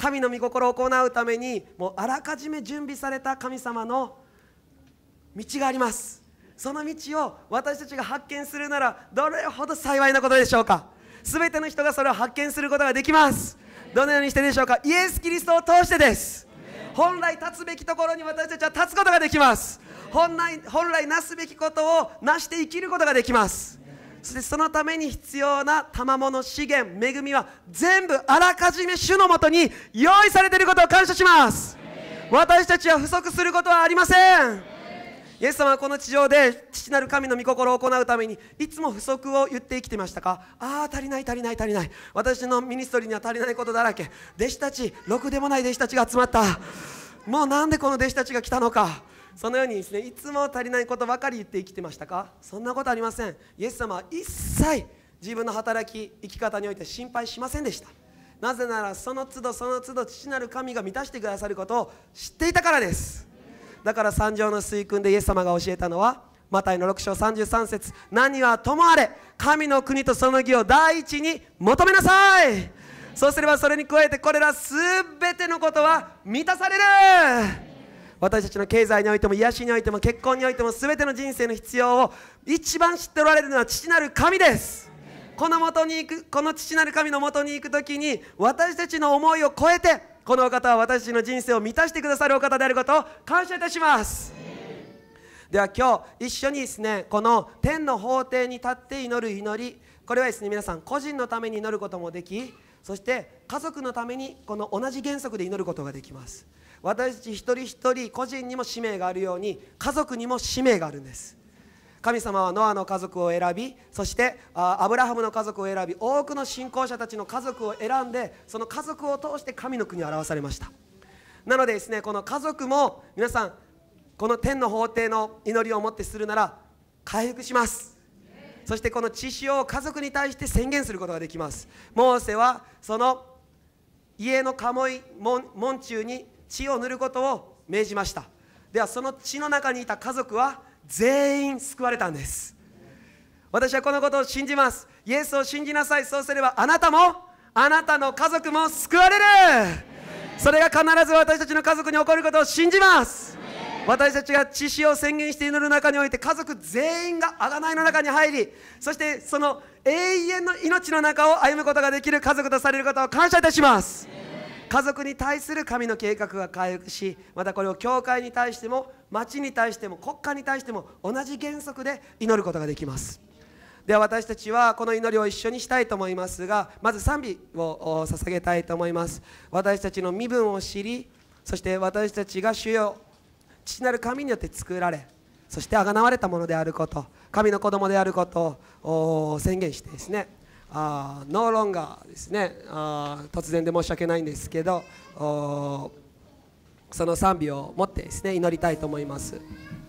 神の御心を行うためにもうあらかじめ準備された神様の道があります。その道を私たちが発見するならどれほど幸いなことでしょうか。すべての人がそれを発見することができます。どのようにしてでしょうか。イエス・キリストを通してです。本来立つべきところに私たちは立つことができます。本来なすべきことをなして生きることができます。そしてそのために必要な賜物、資源、恵みは全部あらかじめ主のもとに用意されていることを感謝します。私たちは不足することはありません。イエス様はこの地上で父なる神の御心を行うためにいつも不足を言って生きていましたか。足りない足りない足りない、私のミニストリーには足りないことだらけ、弟子たち、ろくでもない弟子たちが集まった、もうなんでこの弟子たちが来たのか、そのようにですね、いつも足りないことばかり言って生きてましたか。そんなことありません。イエス様は一切自分の働き生き方において心配しませんでした。なぜならその都度その都度父なる神が満たしてくださることを知っていたからです。だから三条の水訓でイエス様が教えたのはマタイの6章33節、何はともあれ神の国とその義を第一に求めなさい。そうすればそれに加えてこれらすべてのことは満たされる。私たちの経済においても癒しにおいても結婚においてもすべての人生の必要を一番知っておられるのは父なる神です。この父なる神のもとに行くときに私たちの思いを超えてこのお方は私たちの人生を満たしてくださるお方であることを感謝いたします。では今日一緒にですね、この天の法廷に立って祈る祈り、これはですね、皆さん個人のために祈ることもでき、そして家族のためにこの同じ原則で祈ることができます。私たち一人一人個人にも使命があるように家族にも使命があるんです。神様はノアの家族を選び、そしてアブラハムの家族を選び、多くの信仰者たちの家族を選んで、その家族を通して神の国を表されました。なのでですね、この家族も皆さんこの天の法廷の祈りをもってするなら回復します。そしてこの血潮を家族に対して宣言することができます。モーセはその家の門柱に血を塗ることを命じました。ではその血の中にいた家族は全員救われたんです。私はこのことを信じます。イエスを信じなさい。そうすればあなたもあなたの家族も救われる。それが必ず私たちの家族に起こることを信じます。私たちが血潮を宣言して祈る中において家族全員が贖いの中に入り、そしてその永遠の命の中を歩むことができる家族とされることを感謝いたします。家族に対する神の計画が回復し、またこれを教会に対しても町に対しても国家に対しても同じ原則で祈ることができます。では私たちはこの祈りを一緒にしたいと思いますが、まず賛美を捧げたいと思います。私たちの身分を知り、そして私たちが主よ父なる神によって作られ、そして贖われたものであること、神の子供であることを宣言してですね、ノーロンガーですね、突然で申し訳ないんですけど、その賛美を持ってですね祈りたいと思います。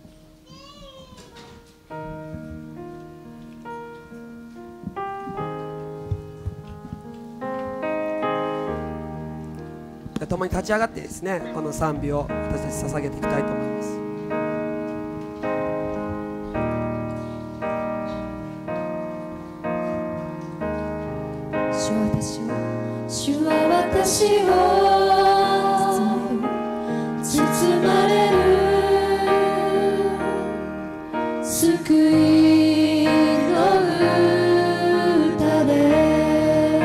共に立ち上がってですね、この賛美を私たち捧げていきたいと思います。 主は私を包まれる救いの歌で、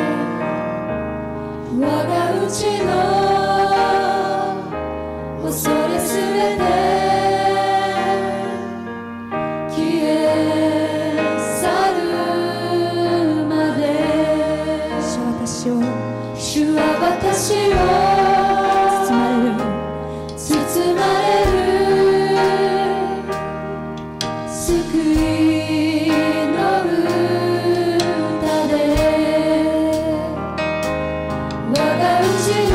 我が内の恐れすべて消え去るまで、主は私を包まれる救いの歌で、我が内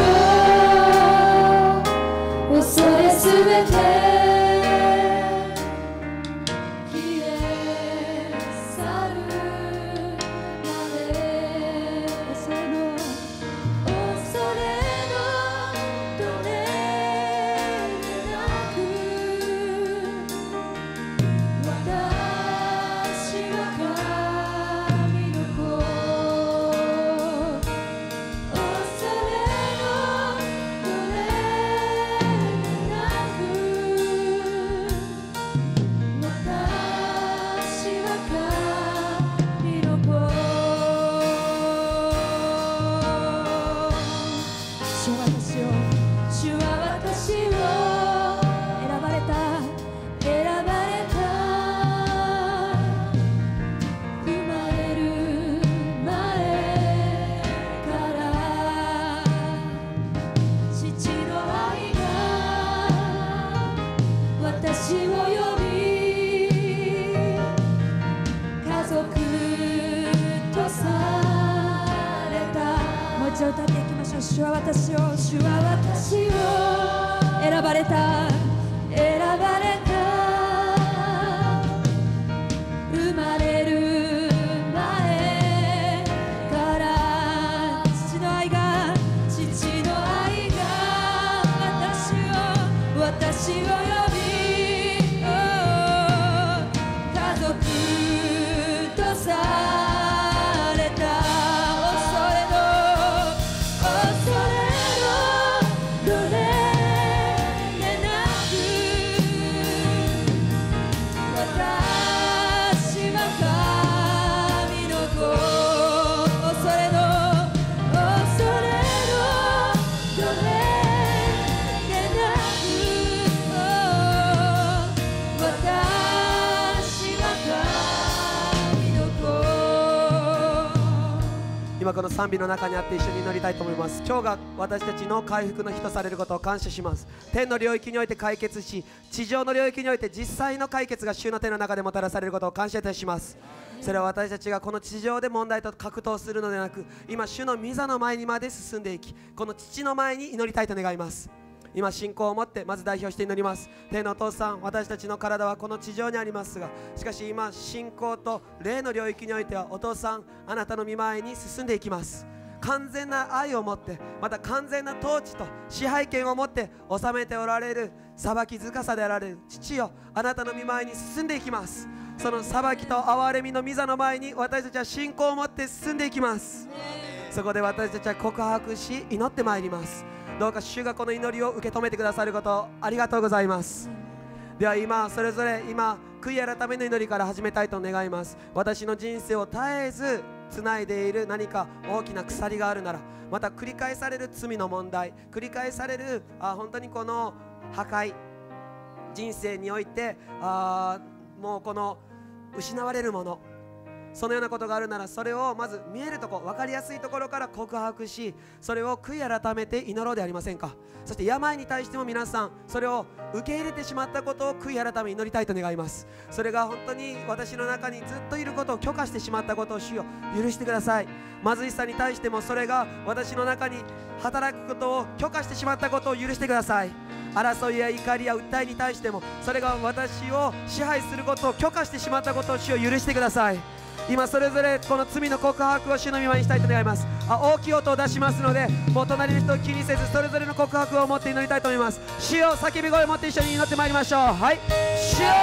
の恐れすべて私を選ばれた選ばれた生まれる前から父の愛が私を呼び家族とされた恐れのどれでなく私は神の子恐れのどれでなく私は神の子今この賛美の中にあって一緒に祈りたいと思います。今日が私たちの回復の日とされることを感謝します。天の領域において解決し、地上の領域において実際の解決が主の手の中でもたらされることを感謝いたします。それは私たちがこの地上で問題と格闘するのではなく、今主の御座の前にまで進んでいき、この父の前に祈りたいと願います。今信仰を持ってまず代表して祈ります。天のお父さん、私たちの体はこの地上にありますが、しかし今信仰と霊の領域においてはお父さん、あなたの御前に進んでいきます。完全な愛を持って、また完全な統治と支配権を持って治めておられる裁き深さであられる父よ、あなたの御前に進んでいきます。その裁きと憐れみの御座の前に私たちは信仰を持って進んでいきます。そこで私たちは告白し祈ってまいります。どうか主がこの祈りを受け止めてくださることをありがとうございます。では今それぞれ悔い改めの祈りから始めたいと願います。私の人生を絶えずつないでいる何か大きな鎖があるなら、また繰り返される罪の問題、繰り返される本当にこの破壊、人生においてもうこの失われるもの、そのようなことがあるなら、それをまず見えるところ、分かりやすいところから告白し、それを悔い改めて祈ろうではありませんか。そして病に対しても皆さんそれを受け入れてしまったことを悔い改め祈りたいと願います。それが本当に私の中にずっといることを許可してしまったことを主よ許してください。貧しさに対してもそれが私の中に働くことを許可してしまったことを許してください。争いや怒りや訴えに対してもそれが私を支配することを許可してしまったことを主を許してください。今それぞれこの罪の告白を主の御前にしたいと願います。大きい音を出しますので、もう隣の人を気にせずそれぞれの告白を持って祈りたいと思います。主よ、叫び声を持って一緒に祈ってまいりましょう。はい、主よ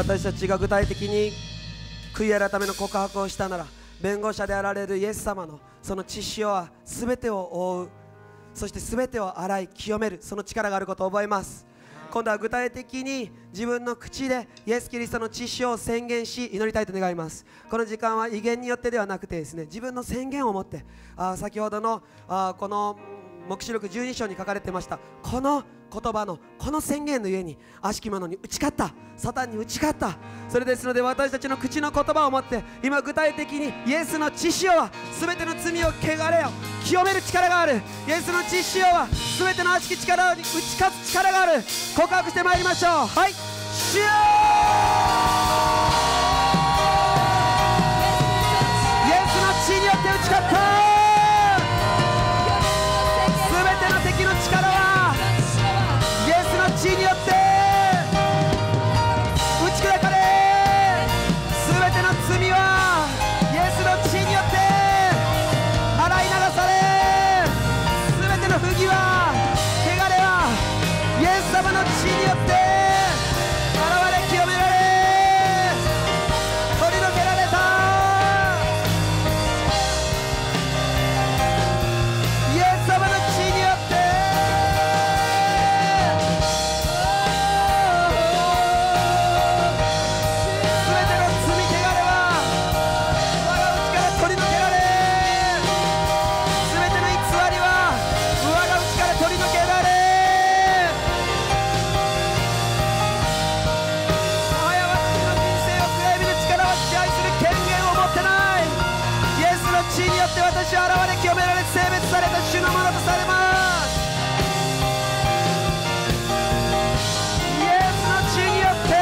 私たちが具体的に悔い改めの告白をしたなら、弁護者であられるイエス様のその血潮は全てを覆う、そして全てを洗い清める、その力があることを覚えます。今度は具体的に自分の口でイエス・キリストの血潮を宣言し祈りたいと願います。この時間は異言によってではなくてですね、自分の宣言を持って、先ほどのこの黙示録12章に書かれてましたこの言葉のこの宣言の上に悪しき者に打ち勝った、サタンに打ち勝った。それですので私たちの口の言葉を持って今具体的にイエスの血潮は全ての罪を汚れを清める力がある。イエスの血潮は全ての悪しき力に打ち勝つ力がある。告白してまいりましょう。はい、主よイエスの血によって打ち勝った。全ての敵の力はイエスの血によって打ち砕かれ、全ての罪はイエスの血によって洗い流され、全ての不義は汚れはイエス様の血によって洗われ清められ取り除けられた。イエス様の血によって私は現れ清められ性別された主のものとされます。イエスの血によって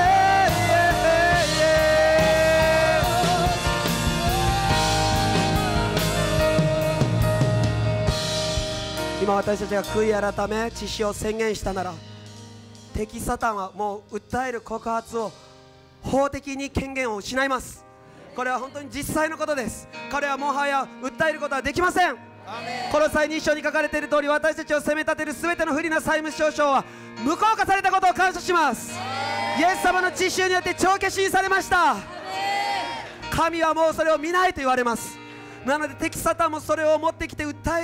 今私たちが悔い改め血潮を宣言したなら、敵サタンはもう訴える告発を法的に権限を失います。これは本当に実際のことです。彼はもはや訴えることはできません。この際2章に書かれている通り、私たちを責め立てる全ての不利な債務証書は無効化されたことを感謝します。イエス様の血潮によって帳消しにされました。神はもうそれを見ないと言われます。なので敵サタンもそれを持ってきて訴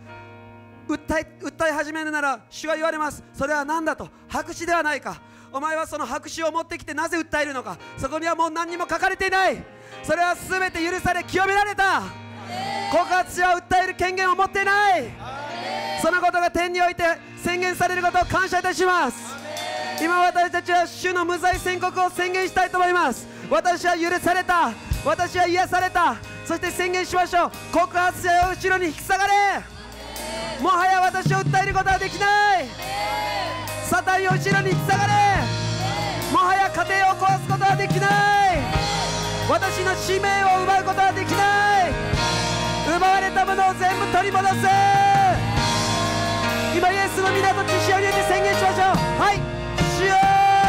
え始めるなら、主は言われます。それは何だと、白紙ではないか。お前はその白紙を持ってきてなぜ訴えるのか。そこにはもう何にも書かれていない。それは全て許され清められた。告発者は訴える権限を持っていない。そのことが天において宣言されることを感謝いたします。今私たちは主の無罪宣告を宣言したいと思います。私は許された、私は癒された。そして宣言しましょう。告発者を後ろに引き下がれ。もはや私を訴えることはできない。サタンを後ろに引き下がれ。もはや家庭を壊すことはできない。私の使命を奪うことはできない。奪われたものを全部取り戻す。今イエスの皆と血潮によって宣言しましょう。はい、主よ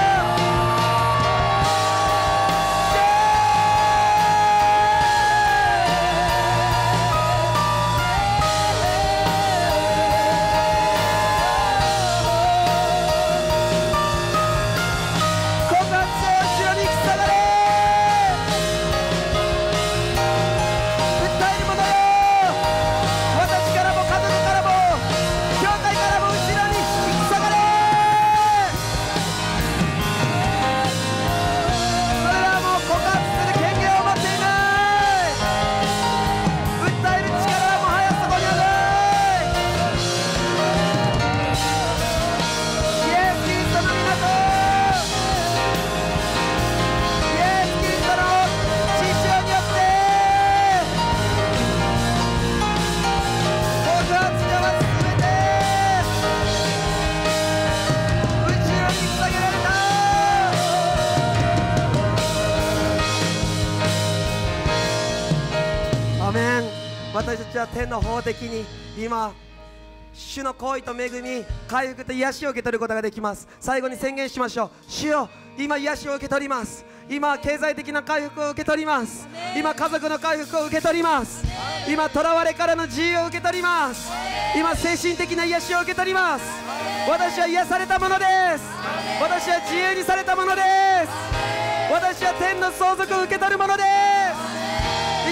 私たちは天の法的に今主の行為と恵み、回復と癒しを受け取ることができます。最後に宣言しましょう。主よ、今癒しを受け取ります。今経済的な回復を受け取ります。今家族の回復を受け取ります。今囚われからの自由を受け取ります。今精神的な癒しを受け取ります。私は癒されたものです。私は自由にされたものです。 私は天の相続を受け取るものです。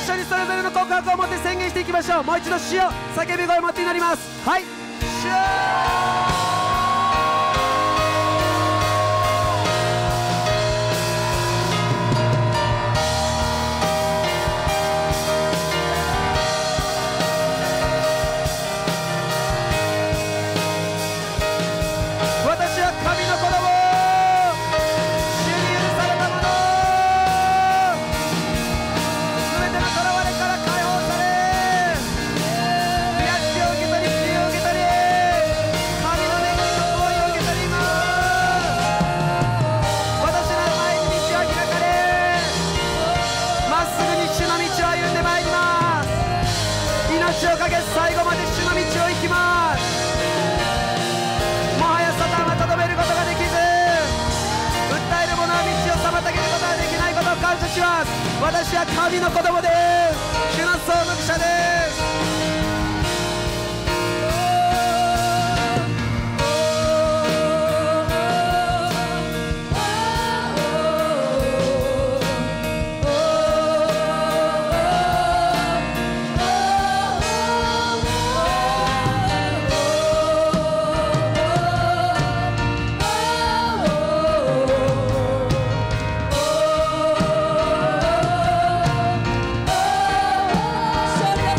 一緒にそれぞれの告白を持って宣言していきましょう。もう一度主よ、叫び声を持って祈ります。はい、主よ。私は神の子供、主に許されたもの、すべての囚われから解放され、癒しを受け取り、自由を受け取り、神の恵みと行為を受け取ります。私の前に道は開かれ、まっすぐに主の道を歩んでまいります。命をかけ最後まで主の道を行きます。もはやサタンはとどめることができず、訴える者は道を妨げることができないことを感謝します。私は神の子供です。主の相続者です。 それでは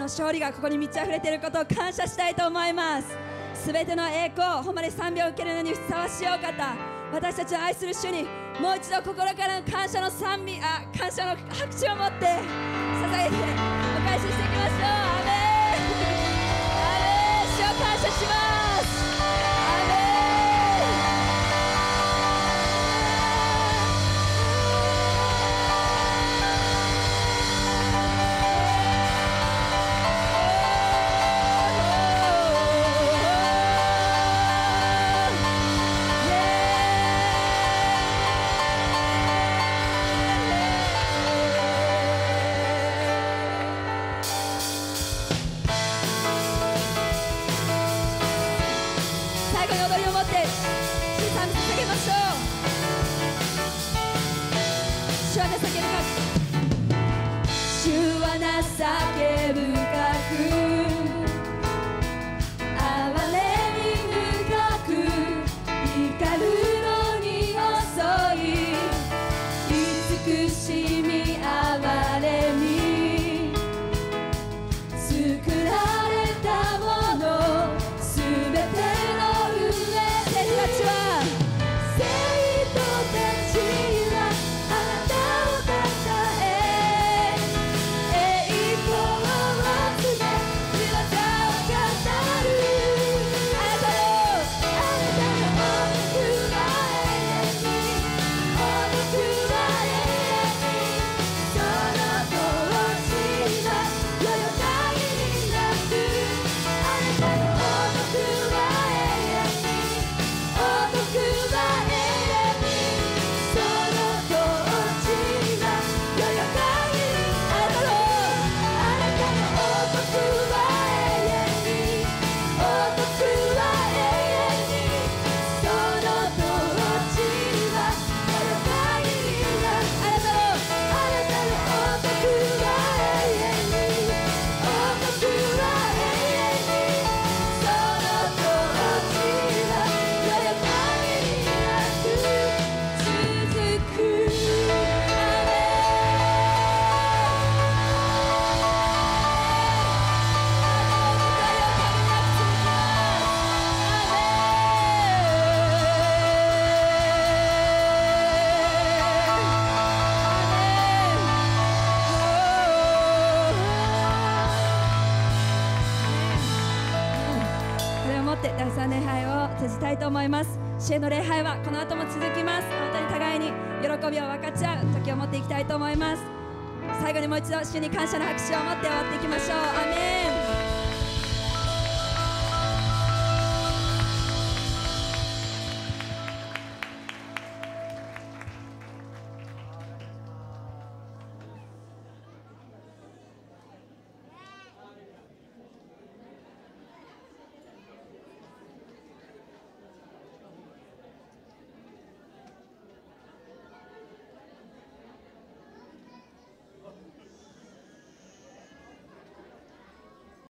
勝利がここに満ち溢れていることを感謝したいと思います。すべての栄光、誉れ賛美を受けるのにふさわしいお方、私たちを愛する主にもう一度心からの感謝の感謝の拍手を持って捧げてお返ししていきましょう。アメン、アメン、主を感謝します。アメン。叫ぶ深く哀れみ深く怒るのに遅い慈しみ哀れみ作られたものすべての上生徒たちは生徒たちはあなたをたたえ第3礼拝を閉じたいと思います。主への礼拝はこの後も続きます。本当に互いに喜びを分かち合う時を持っていきたいと思います。最後にもう一度主に感謝の拍手を持って終わっていきましょう。アメン。